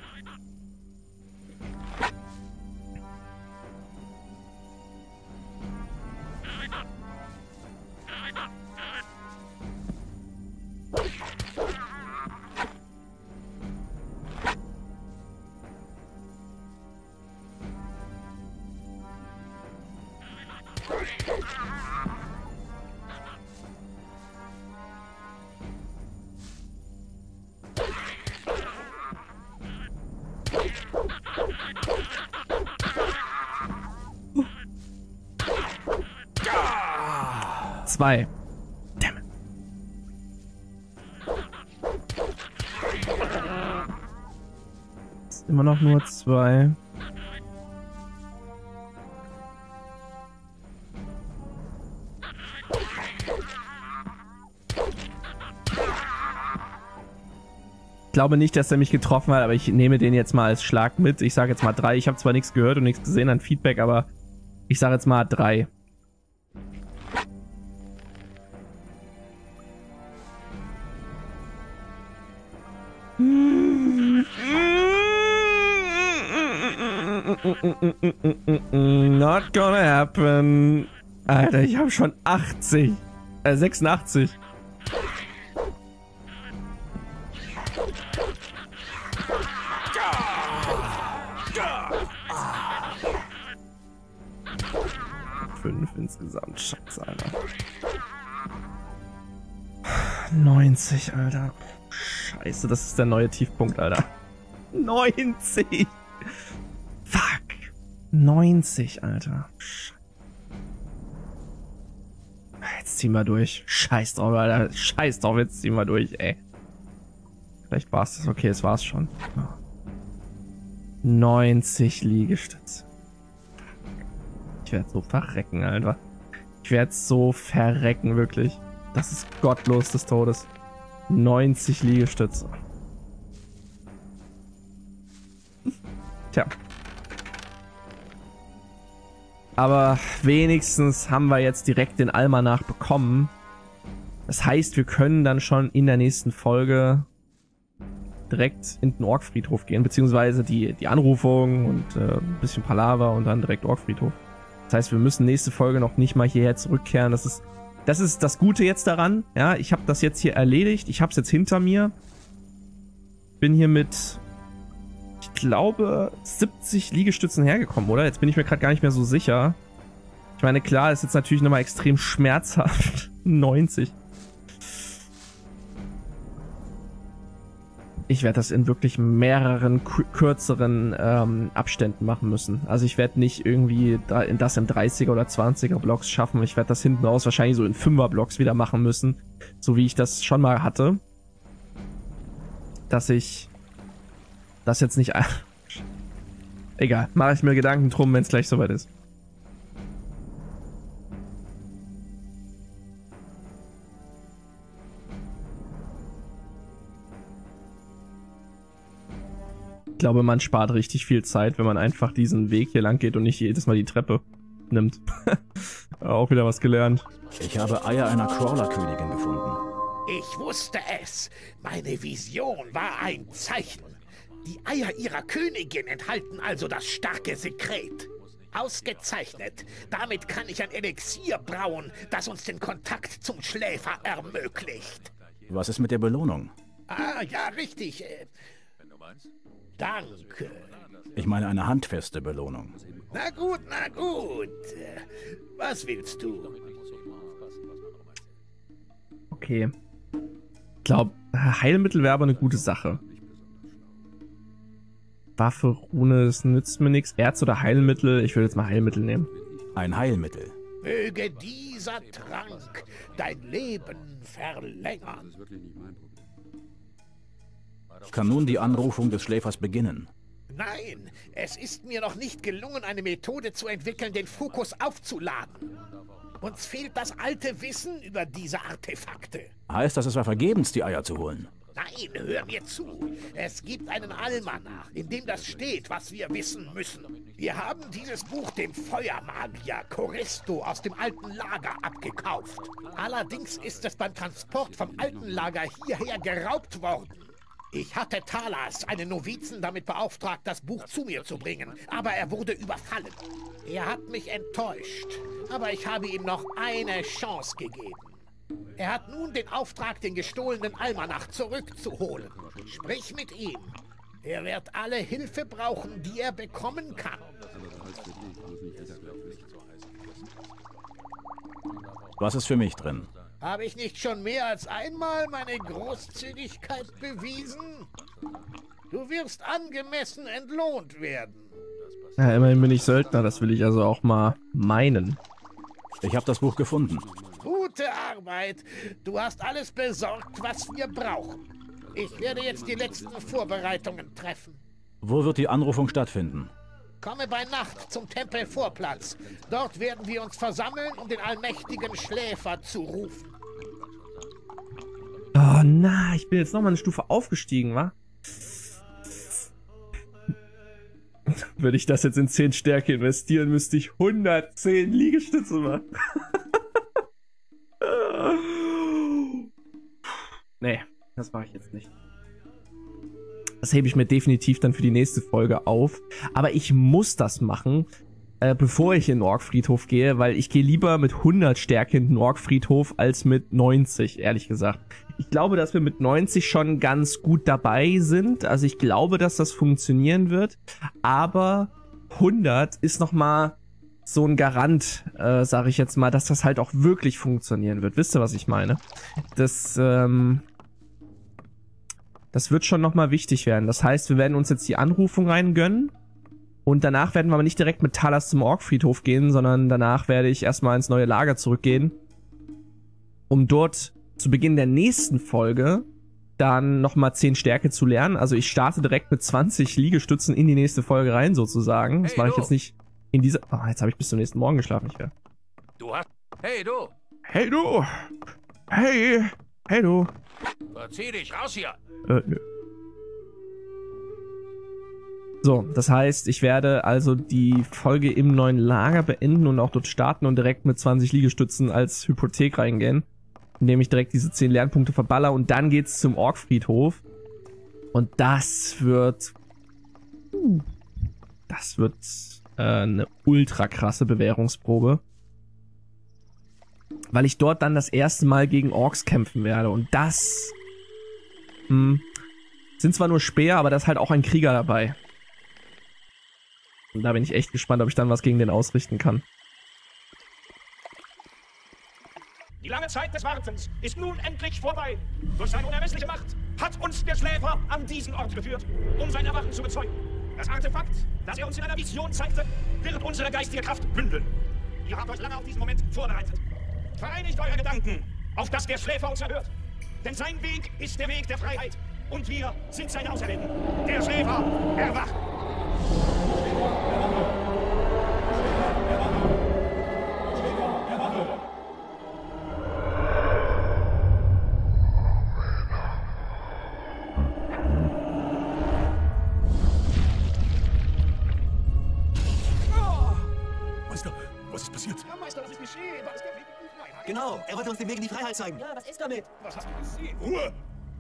Zwei. Damn it. Ist immer noch nur 2. Ich glaube nicht, dass er mich getroffen hat, aber ich nehme den jetzt mal als Schlag mit. Ich sage jetzt mal 3. Ich habe zwar nichts gehört und nichts gesehen an Feedback, aber ich sage jetzt mal 3. Not gonna happen. Alter, ich habe schon 80. 86. Insgesamt. Scheiße, Alter. 90, Alter. Scheiße, das ist der neue Tiefpunkt, Alter. 90! Fuck! 90, Alter. Jetzt ziehen wir durch. Scheiß drauf, Alter. Scheiß drauf, jetzt ziehen wir durch, ey. Vielleicht war es das. Okay, es war's schon. 90 Liegestütze. Ich werde so verrecken, Alter. Ich werde so verrecken, wirklich. Das ist gottlos des Todes. 90 Liegestütze. Tja. Aber wenigstens haben wir jetzt direkt den Almanach bekommen. Das heißt, wir können dann schon in der nächsten Folge direkt in den Orkfriedhof gehen. Beziehungsweise die Anrufung und ein bisschen Palaver und dann direkt Orkfriedhof. Das heißt, wir müssen nächste Folge noch nicht mal hierher zurückkehren. Das ist das Gute jetzt daran. Ja, ich habe das jetzt hier erledigt. Ich habe es jetzt hinter mir. Bin hier mit, ich glaube, 70 Liegestützen hergekommen, oder? Jetzt bin ich mir gerade gar nicht mehr so sicher. Ich meine, klar, ist jetzt natürlich nochmal extrem schmerzhaft. 90. Ich werde das in wirklich mehreren kürzeren Abständen machen müssen. Also ich werde nicht irgendwie das in 30er oder 20er Blocks schaffen. Ich werde das hinten raus wahrscheinlich so in 5er Blocks wieder machen müssen. So wie ich das schon mal hatte. Dass ich das jetzt nicht... Egal, mache ich mir Gedanken drum, wenn es gleich soweit ist. Ich glaube, man spart richtig viel Zeit, wenn man einfach diesen Weg hier lang geht und nicht jedes Mal die Treppe nimmt. Auch wieder was gelernt. Ich habe Eier einer Crawler-Königin gefunden. Ich wusste es. Meine Vision war ein Zeichen. Die Eier ihrer Königin enthalten also das starke Sekret. Ausgezeichnet. Damit kann ich ein Elixier brauen, das uns den Kontakt zum Schläfer ermöglicht. Was ist mit der Belohnung? Ah, ja, richtig. Danke. Ich meine eine handfeste Belohnung. Na gut, na gut. Was willst du? Okay. Ich glaube, Heilmittel wäre aber eine gute Sache. Waffe, Rune, das nützt mir nichts. Erz oder Heilmittel? Ich würde jetzt mal Heilmittel nehmen. Ein Heilmittel. Möge dieser Trank dein Leben verlängern. Kann nun die Anrufung des Schläfers beginnen? Nein, es ist mir noch nicht gelungen, eine Methode zu entwickeln, den Fokus aufzuladen. Uns fehlt das alte Wissen über diese Artefakte. Heißt das, es war vergebens, die Eier zu holen? Nein, hör mir zu. Es gibt einen Almanach, in dem das steht, was wir wissen müssen. Wir haben dieses Buch dem Feuermagier Choristo aus dem alten Lager abgekauft. Allerdings ist es beim Transport vom alten Lager hierher geraubt worden. Ich hatte Talas, einen Novizen, damit beauftragt, das Buch zu mir zu bringen, aber er wurde überfallen. Er hat mich enttäuscht, aber ich habe ihm noch eine Chance gegeben. Er hat nun den Auftrag, den gestohlenen Almanach zurückzuholen. Sprich mit ihm. Er wird alle Hilfe brauchen, die er bekommen kann. Was ist für mich drin? Habe ich nicht schon mehr als einmal meine Großzügigkeit bewiesen? Du wirst angemessen entlohnt werden. Ja, immerhin bin ich Söldner, das will ich also auch mal meinen. Ich habe das Buch gefunden. Gute Arbeit. Du hast alles besorgt, was wir brauchen. Ich werde jetzt die letzten Vorbereitungen treffen. Wo wird die Anrufung stattfinden? Komme bei Nacht zum Tempelvorplatz. Dort werden wir uns versammeln, um den allmächtigen Schläfer zu rufen. Oh na, ich bin jetzt nochmal eine Stufe aufgestiegen, wa? Würde ich das jetzt in 10 Stärke investieren, müsste ich 110 Liegestütze machen. Nee, das mache ich jetzt nicht. Das hebe ich mir definitiv dann für die nächste Folge auf. Aber ich muss das machen, bevor ich in den Orkfriedhof gehe, weil ich gehe lieber mit 100 Stärke in den Orkfriedhof als mit 90, ehrlich gesagt. Ich glaube, dass wir mit 90 schon ganz gut dabei sind. Also ich glaube, dass das funktionieren wird. Aber 100 ist nochmal so ein Garant, sage ich jetzt mal, dass das halt auch wirklich funktionieren wird. Wisst ihr, was ich meine? Das wird schon nochmal wichtig werden. Das heißt, wir werden uns jetzt die Anrufung reingönnen. Und danach werden wir aber nicht direkt mit Talas zum Orkfriedhof gehen, sondern danach werde ich erstmal ins neue Lager zurückgehen, um dort zu Beginn der nächsten Folge dann nochmal 10 Stärke zu lernen. Also ich starte direkt mit 20 Liegestützen in die nächste Folge rein, sozusagen. Das mache ich jetzt nicht in dieser... Oh, jetzt habe ich bis zum nächsten Morgen geschlafen, nicht mehr. Du hast... Hey, du! Hey, du! Hey! Hey, du! Verzieh dich, raus hier! Nö. So, das heißt, ich werde also die Folge im neuen Lager beenden und auch dort starten und direkt mit 20 Liegestützen als Hypothek reingehen, indem ich direkt diese 10 Lernpunkte verballer und dann geht's zum Orkfriedhof. Und das wird eine ultra krasse Bewährungsprobe, weil ich dort dann das erste Mal gegen Orks kämpfen werde und das sind zwar nur Speer, aber da ist halt auch ein Krieger dabei. Und da bin ich echt gespannt, ob ich dann was gegen den ausrichten kann. Die lange Zeit des Wartens ist nun endlich vorbei. Durch seine unermessliche Macht hat uns der Schläfer an diesen Ort geführt, um sein Erwachen zu bezeugen. Das Artefakt, das er uns in einer Vision zeigte, wird unsere geistige Kraft bündeln. Ihr habt euch lange auf diesen Moment vorbereitet. Vereinigt eure Gedanken, auf dass der Schläfer uns erhört. Denn sein Weg ist der Weg der Freiheit. Und wir sind seine Auserwählten. Der Schläfer erwacht. Meister, was ist passiert? Ja, Meister, was ist geschehen? Was ist der Weg in die Freiheit? Genau, er wollte uns den Weg in die Freiheit zeigen. Ja, was ist damit? Was hast du gesehen? Ruhe!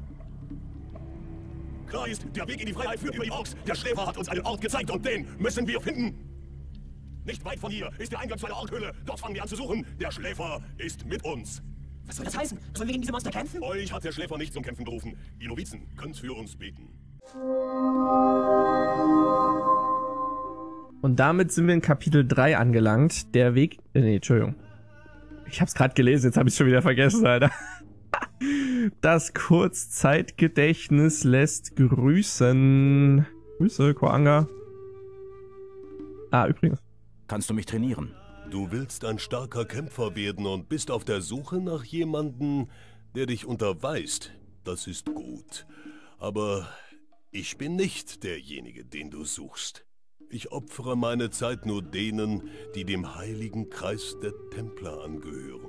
Klar ist, der Weg in die Freiheit führt über die Orks. Der Schläfer hat uns einen Ort gezeigt und den müssen wir finden. Nicht weit von hier ist der Eingang zu einer Orkhöhle. Dort fangen wir an zu suchen. Der Schläfer ist mit uns. Was soll das heißen? Sollen wir gegen diese Monster kämpfen? Euch hat der Schläfer nicht zum Kämpfen berufen. Die Novizen könnt für uns beten. Und damit sind wir in Kapitel 3 angelangt. Der Weg... nee, Entschuldigung. Ich hab's gerade gelesen, jetzt habe ich schon wieder vergessen, Alter. Das Kurzzeitgedächtnis lässt grüßen. Grüße, Koanga. Ah, übrigens. Kannst du mich trainieren? Du willst ein starker Kämpfer werden und bist auf der Suche nach jemandem, der dich unterweist. Das ist gut. Aber ich bin nicht derjenige, den du suchst. Ich opfere meine Zeit nur denen, die dem heiligen Kreis der Templer angehören.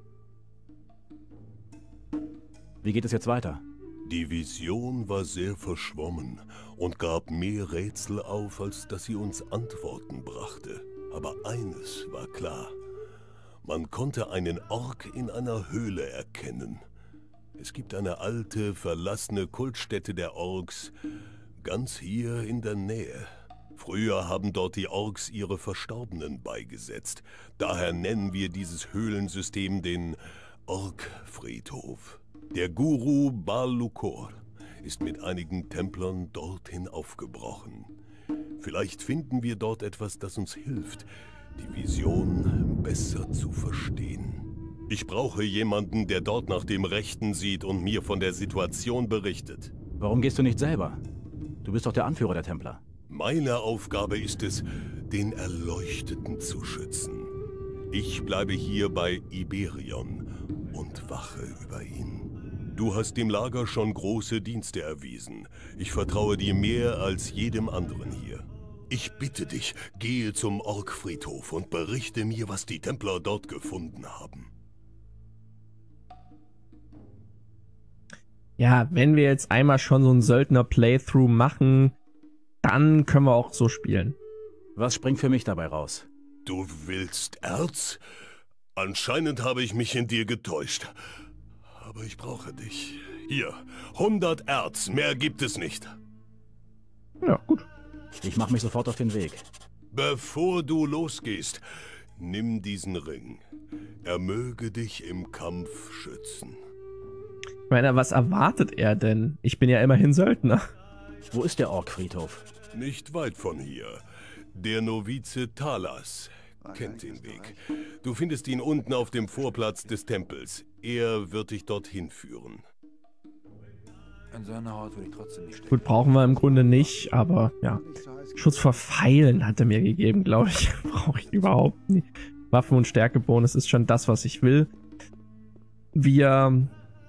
Wie geht es jetzt weiter? Die Vision war sehr verschwommen und gab mehr Rätsel auf, als dass sie uns Antworten brachte. Aber eines war klar. Man konnte einen Ork in einer Höhle erkennen. Es gibt eine alte, verlassene Kultstätte der Orks, ganz hier in der Nähe. Früher haben dort die Orks ihre Verstorbenen beigesetzt. Daher nennen wir dieses Höhlensystem den Ork-Friedhof. Der Guru Bal-Lukor ist mit einigen Templern dorthin aufgebrochen. Vielleicht finden wir dort etwas, das uns hilft, die Vision besser zu verstehen. Ich brauche jemanden, der dort nach dem Rechten sieht und mir von der Situation berichtet. Warum gehst du nicht selber? Du bist doch der Anführer der Templer. Meine Aufgabe ist es, den Erleuchteten zu schützen. Ich bleibe hier bei Iberion und wache über ihn. Du hast dem Lager schon große Dienste erwiesen. Ich vertraue dir mehr als jedem anderen hier. Ich bitte dich, gehe zum Ork-Friedhof und berichte mir, was die Templer dort gefunden haben. Ja, wenn wir jetzt einmal schon so einen Söldner-Playthrough machen, dann können wir auch so spielen. Was springt für mich dabei raus? Du willst Erz? Anscheinend habe ich mich in dir getäuscht. Aber ich brauche dich. Hier, 100 Erz, mehr gibt es nicht. Ja, gut. Ich mache mich sofort auf den Weg. Bevor du losgehst, nimm diesen Ring. Er möge dich im Kampf schützen. Ich meine, was erwartet er denn? Ich bin ja immerhin Söldner. Wo ist der Ork-Friedhof? Nicht weit von hier. Der Novize Talas kennt den Weg. Du findest ihn unten auf dem Vorplatz des Tempels. Er wird dich dorthin führen. In seiner Haut würde ich trotzdem nicht stecken. Gut, brauchen wir im Grunde nicht, aber ja. Schutz vor Pfeilen hat er mir gegeben, glaube ich. Brauche ich überhaupt nicht. Waffen- und Stärkebonus ist schon das, was ich will. Wir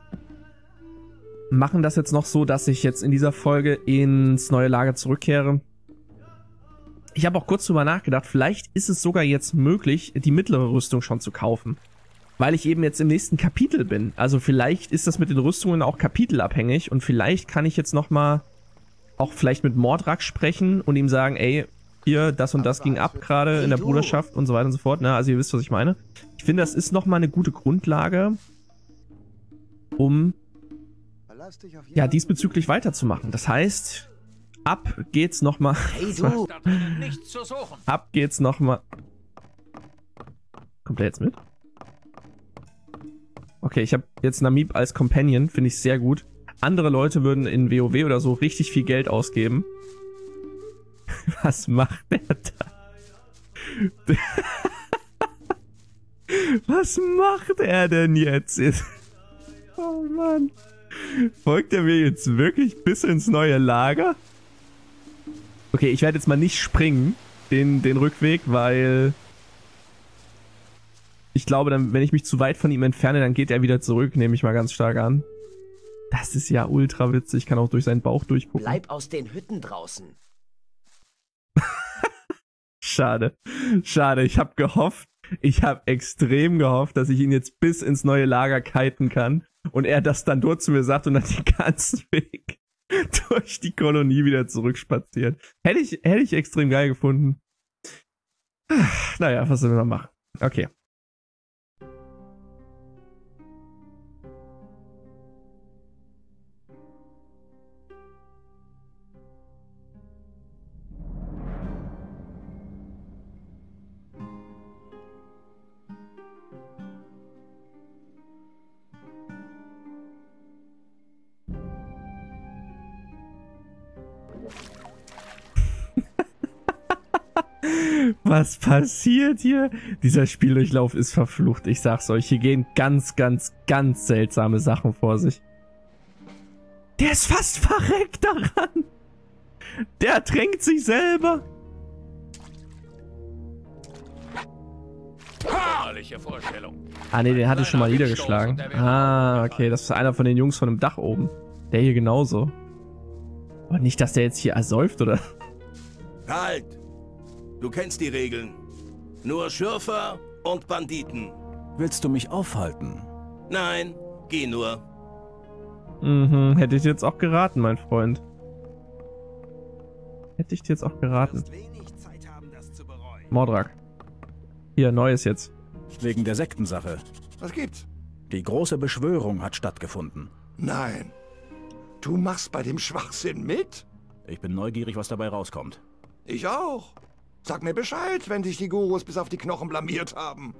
machen das jetzt noch so, dass ich jetzt in dieser Folge ins neue Lager zurückkehre. Ich habe auch kurz drüber nachgedacht, vielleicht ist es sogar jetzt möglich, die mittlere Rüstung schon zu kaufen. Weil ich eben jetzt im nächsten Kapitel bin. Also vielleicht ist das mit den Rüstungen auch kapitelabhängig und vielleicht kann ich jetzt nochmal auch vielleicht mit Mordrak sprechen und ihm sagen, ey, hier, das und das ging ab gerade in der Bruderschaft und so weiter und so fort. Ne? Also ihr wisst, was ich meine. Ich finde, das ist nochmal eine gute Grundlage, um ja, diesbezüglich weiterzumachen. Das heißt, ab geht's nochmal. Hey du! Nichts zu suchen. Ab geht's nochmal. Kommt der jetzt mit? Okay, ich habe jetzt Namib als Companion, finde ich sehr gut. Andere Leute würden in WoW oder so richtig viel Geld ausgeben. Was macht der da? Was macht er denn jetzt? Oh Mann. Folgt er mir jetzt wirklich bis ins neue Lager? Okay, ich werde jetzt mal nicht springen, den Rückweg, weil ich glaube, dann, wenn ich mich zu weit von ihm entferne, dann geht er wieder zurück, nehme ich mal ganz stark an. Das ist ja ultra witzig, ich kann auch durch seinen Bauch durchgucken. Bleib aus den Hütten draußen. Schade, schade, ich habe extrem gehofft, dass ich ihn jetzt bis ins neue Lager kiten kann und er das dann dort zu mir sagt und dann den ganzen Weg durch die Kolonie wieder zurückspaziert. Hätte ich extrem geil gefunden. Naja, was sollen wir noch machen? Okay. Was passiert hier? Dieser Spieldurchlauf ist verflucht. Ich sag's euch, hier gehen ganz, ganz, ganz seltsame Sachen vor sich. Der ist fast verreckt daran. Der ertränkt sich selber. Vorstellung. Ah ne, den hatte ich schon mal niedergeschlagen. Ah, okay, das ist einer von den Jungs von dem Dach oben. Der hier genauso. Aber nicht, dass der jetzt hier ersäuft, oder? Halt! Du kennst die Regeln. Nur Schürfer und Banditen. Willst du mich aufhalten? Nein, geh nur. Mhm, hätte ich dir jetzt auch geraten, mein Freund. Hätte ich dir jetzt auch geraten. Mordrak. Hier, Neues jetzt. Wegen der Sektensache. Was gibt's? Die große Beschwörung hat stattgefunden. Nein. Du machst bei dem Schwachsinn mit? Ich bin neugierig, was dabei rauskommt. Ich auch. Sag mir Bescheid, wenn sich die Gurus bis auf die Knochen blamiert haben.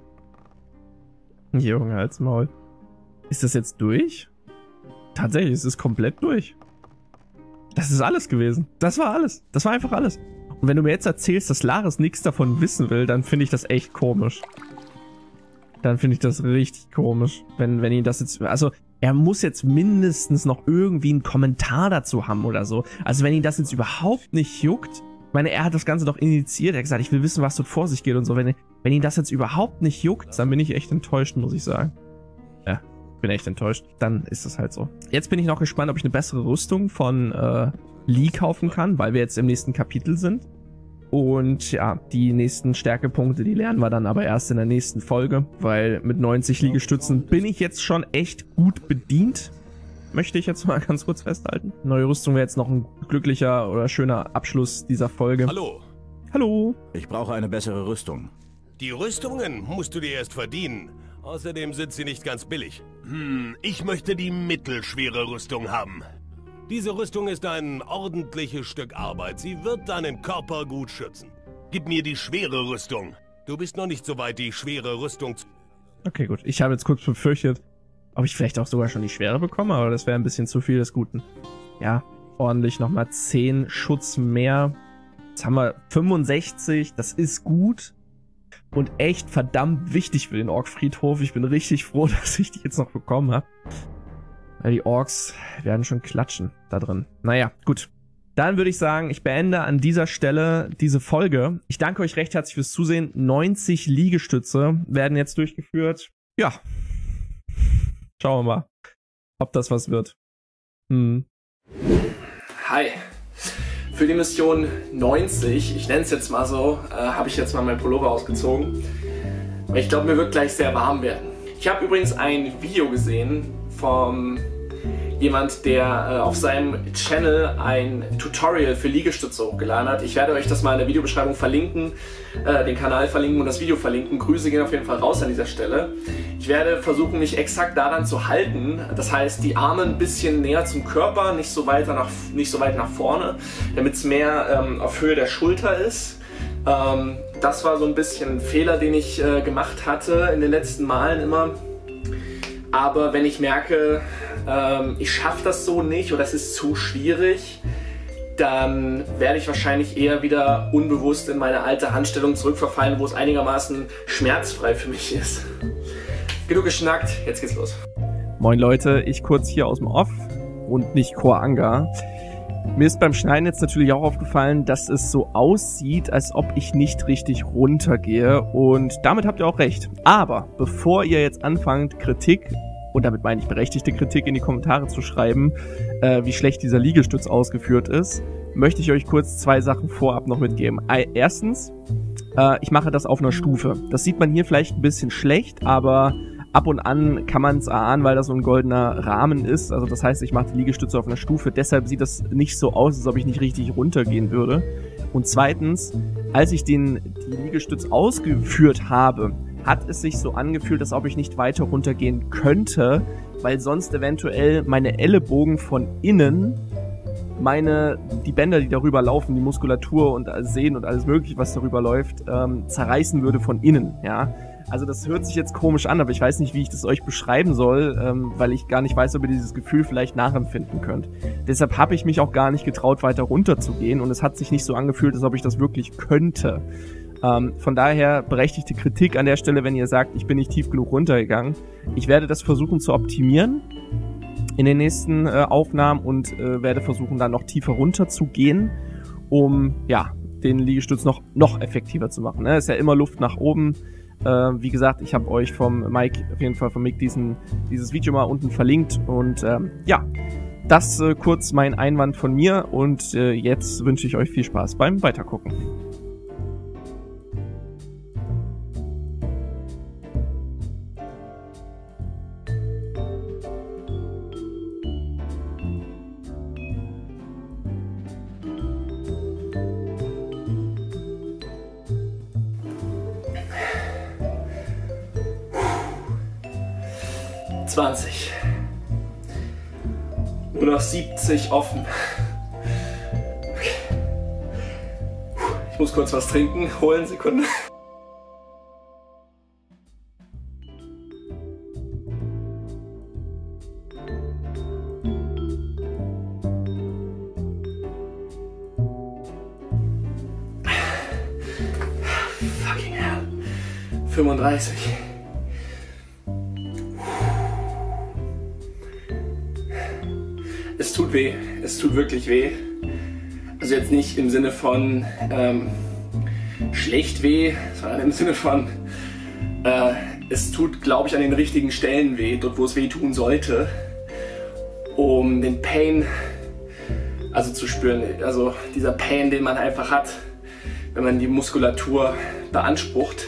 Junge, halt's Maul. Ist das jetzt durch? Tatsächlich, es ist komplett durch. Das ist alles gewesen. Das war alles. Das war einfach alles. Und wenn du mir jetzt erzählst, dass Laris nichts davon wissen will, dann finde ich das echt komisch. Dann finde ich das richtig komisch. Wenn ihn das jetzt... Also, er muss jetzt mindestens noch irgendwie einen Kommentar dazu haben oder so. Also, wenn ihn das jetzt überhaupt nicht juckt... Ich meine, er hat das Ganze doch initiiert. Er hat gesagt, ich will wissen, was dort vor sich geht und so. Wenn ihn das jetzt überhaupt nicht juckt, dann bin ich echt enttäuscht, muss ich sagen. Ja, bin echt enttäuscht. Dann ist das halt so. Jetzt bin ich noch gespannt, ob ich eine bessere Rüstung von Lee kaufen kann, weil wir jetzt im nächsten Kapitel sind. Und ja, die nächsten Stärkepunkte, die lernen wir dann aber erst in der nächsten Folge, weil mit 90 Liegestützen bin ich jetzt schon echt gut bedient. Möchte ich jetzt mal ganz kurz festhalten. Neue Rüstung wäre jetzt noch ein glücklicher oder schöner Abschluss dieser Folge. Hallo. Hallo. Ich brauche eine bessere Rüstung. Die Rüstungen musst du dir erst verdienen. Außerdem sind sie nicht ganz billig. Ich möchte die mittelschwere Rüstung haben. Diese Rüstung ist ein ordentliches Stück Arbeit. Sie wird deinen Körper gut schützen. Gib mir die schwere Rüstung. Du bist noch nicht so weit, die schwere Rüstung zu... Okay, gut. Ich habe jetzt kurz befürchtet, ob ich vielleicht auch sogar schon die schwere bekomme, aber das wäre ein bisschen zu viel des Guten. Ja, ordentlich nochmal 10 Schutz mehr. Jetzt haben wir 65, das ist gut. Und echt verdammt wichtig für den Ork-Friedhof. Ich bin richtig froh, dass ich die jetzt noch bekommen habe. Weil die Orks werden schon klatschen da drin. Naja, gut. Dann würde ich sagen, ich beende an dieser Stelle diese Folge. Ich danke euch recht herzlich fürs Zusehen. 90 Liegestütze werden jetzt durchgeführt. Ja. Schauen wir mal, ob das was wird. Hi. Für die Mission 90, ich nenne es jetzt mal so, habe ich jetzt mal meinen Pullover ausgezogen. Weil ich glaube, mir wird gleich sehr warm werden. Ich habe übrigens ein Video gesehen von jemand, der auf seinem Channel ein Tutorial für Liegestütze hochgeladen hat. Ich werde euch das mal in der Videobeschreibung verlinken, den Kanal verlinken und das Video verlinken. Grüße gehen auf jeden Fall raus an dieser Stelle. Ich werde versuchen, mich exakt daran zu halten. Das heißt, die Arme ein bisschen näher zum Körper, nicht so weit nach vorne, damit es mehr auf Höhe der Schulter ist. Das war so ein bisschen ein Fehler, den ich gemacht hatte in den letzten Malen immer. Aber wenn ich merke, ich schaffe das so nicht oder es ist zu schwierig, dann werde ich wahrscheinlich eher wieder unbewusst in meine alte Handstellung zurückverfallen, wo es einigermaßen schmerzfrei für mich ist. Genug geschnackt, jetzt geht's los. Moin Leute, ich kurz hier aus dem Off und nicht Koanga. Mir ist beim Schneiden jetzt natürlich auch aufgefallen, dass es so aussieht, als ob ich nicht richtig runtergehe und damit habt ihr auch recht. Aber bevor ihr jetzt anfangt, Kritik, und damit meine ich berechtigte Kritik, in die Kommentare zu schreiben, wie schlecht dieser Liegestütz ausgeführt ist, möchte ich euch kurz 2 Sachen vorab noch mitgeben. Erstens, ich mache das auf einer Stufe. Das sieht man hier vielleicht ein bisschen schlecht, aber ab und an kann man es erahnen, weil das so ein goldener Rahmen ist. Also das heißt, ich mache die Liegestütze auf einer Stufe. Deshalb sieht das nicht so aus, als ob ich nicht richtig runtergehen würde. Und zweitens, als ich die Liegestütz ausgeführt habe, hat es sich so angefühlt, als ob ich nicht weiter runtergehen könnte, weil sonst eventuell meine Ellenbogen von innen, die Bänder, die darüber laufen, die Muskulatur und Sehnen und alles mögliche, was darüber läuft, zerreißen würde von innen, ja. Also das hört sich jetzt komisch an, aber ich weiß nicht, wie ich das euch beschreiben soll, weil ich gar nicht weiß, ob ihr dieses Gefühl vielleicht nachempfinden könnt. Deshalb habe ich mich auch gar nicht getraut, weiter runter zu gehen und es hat sich nicht so angefühlt, als ob ich das wirklich könnte. Von daher berechtigte Kritik an der Stelle, wenn ihr sagt, ich bin nicht tief genug runtergegangen. Ich werde das versuchen zu optimieren in den nächsten Aufnahmen und werde versuchen, dann noch tiefer runter zu gehen, um ja den Liegestütz noch effektiver zu machen. Es ist ja immer Luft nach oben. Wie gesagt, ich habe euch vom Mike, auf jeden Fall von Mick, dieses Video mal unten verlinkt. Und ja, das kurz mein Einwand von mir. Und jetzt wünsche ich euch viel Spaß beim Weitergucken. Nur noch 70 offen. Okay. Ich muss kurz was trinken. Holen, Sekunde. Fucking hell. 35. Es tut weh, es tut wirklich weh. Also jetzt nicht im Sinne von schlecht weh, sondern im Sinne von es tut, glaube ich, an den richtigen Stellen weh, dort wo es weh tun sollte, um den Pain also zu spüren. Also dieser Pain, den man einfach hat, wenn man die Muskulatur beansprucht.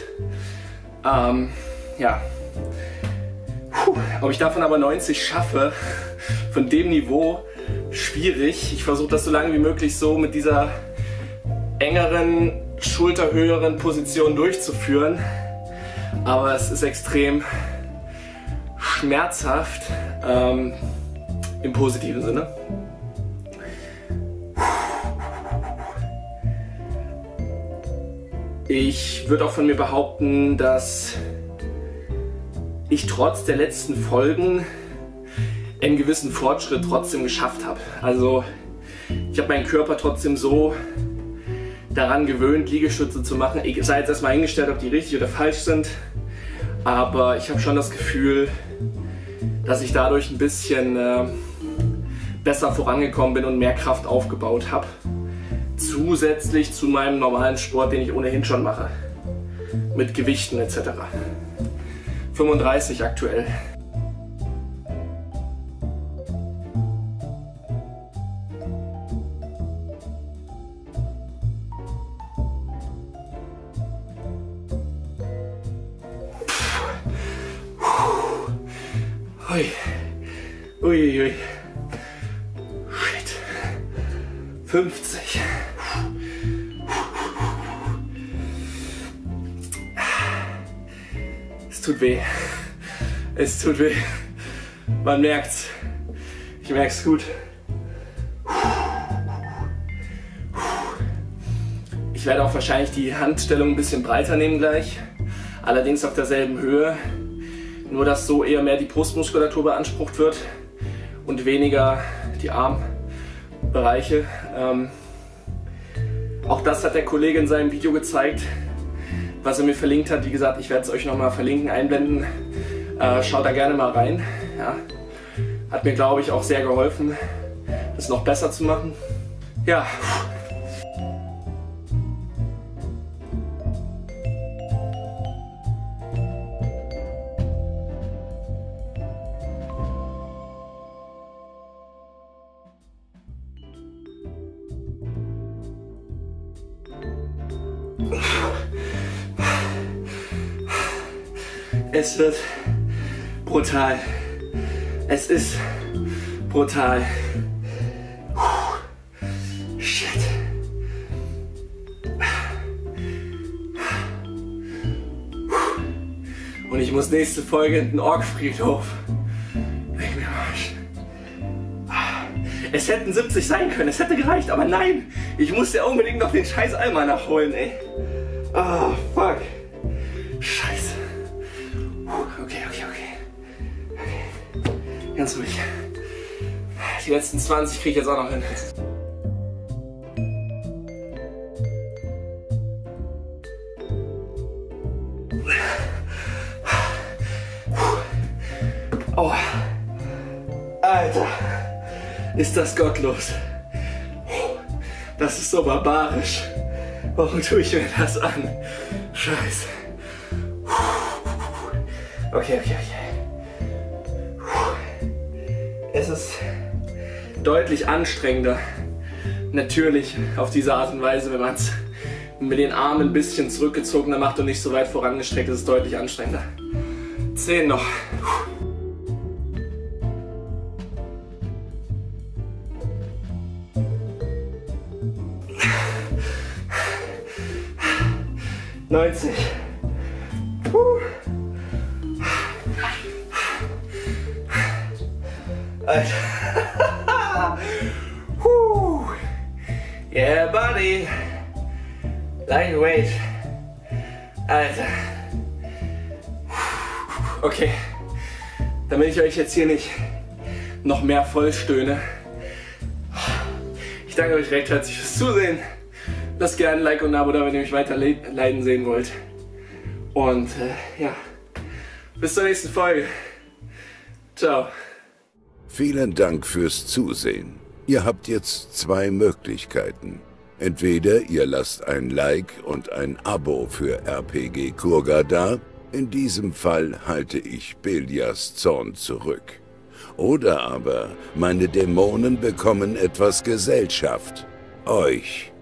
Ja. Ob ich davon aber 90 schaffe, von dem Niveau, schwierig. Ich versuche das so lange wie möglich so mit dieser engeren, schulterhöheren Position durchzuführen. Aber es ist extrem schmerzhaft, im positiven Sinne. Ich würde auch von mir behaupten, dass ich trotz der letzten Folgen einen gewissen Fortschritt trotzdem geschafft habe. Also ich habe meinen Körper trotzdem so daran gewöhnt, Liegestütze zu machen. Ich sei jetzt erstmal eingestellt, ob die richtig oder falsch sind. Aber ich habe schon das Gefühl, dass ich dadurch ein bisschen besser vorangekommen bin und mehr Kraft aufgebaut habe. Zusätzlich zu meinem normalen Sport, den ich ohnehin schon mache. Mit Gewichten etc. 35 aktuell. Uiuiui. Shit. 50. Es tut weh. Es tut weh. Man merkt's. Ich merk's gut. Ich werde auch wahrscheinlich die Handstellung ein bisschen breiter nehmen gleich. Allerdings auf derselben Höhe. Nur dass so eher mehr die Brustmuskulatur beansprucht wird und weniger die Armbereiche. Auch das hat der Kollege in seinem Video gezeigt, was er mir verlinkt hat. Wie gesagt, ich werde es euch nochmal verlinken, einblenden. Schaut da gerne mal rein. Ja. Hat mir, glaube ich, auch sehr geholfen, das noch besser zu machen. Ja. Es wird brutal. Es ist brutal. Shit. Und ich muss nächste Folge in den Ork-Friedhof. Leg mir Arsch. Es hätten 70 sein können, es hätte gereicht, aber nein! Ich muss ja unbedingt noch den scheiß Alma nachholen, ey. Ah, fuck. Scheiße. Okay. Ganz ruhig. Die letzten 20 kriege ich jetzt auch noch hin. Ist das gottlos. Das ist so barbarisch. Warum tue ich mir das an? Scheiße. Okay. Es ist deutlich anstrengender. Natürlich auf diese Art und Weise, wenn man es mit den Armen ein bisschen zurückgezogener macht und nicht so weit vorangestreckt, ist es deutlich anstrengender. 10 noch. 90. Alter. Yeah, buddy. Lightweight. Alter. Okay. Damit ich euch jetzt hier nicht noch mehr vollstöhne. Ich danke euch recht herzlich fürs Zusehen. Lasst gerne ein Like und ein Abo da, wenn ihr mich weiter leiden sehen wollt. Und ja, bis zur nächsten Folge. Ciao. Vielen Dank fürs Zusehen. Ihr habt jetzt 2 Möglichkeiten. Entweder ihr lasst ein Like und ein Abo für RPG Kurga da. In diesem Fall halte ich Belias Zorn zurück. Oder aber meine Dämonen bekommen etwas Gesellschaft. Euch.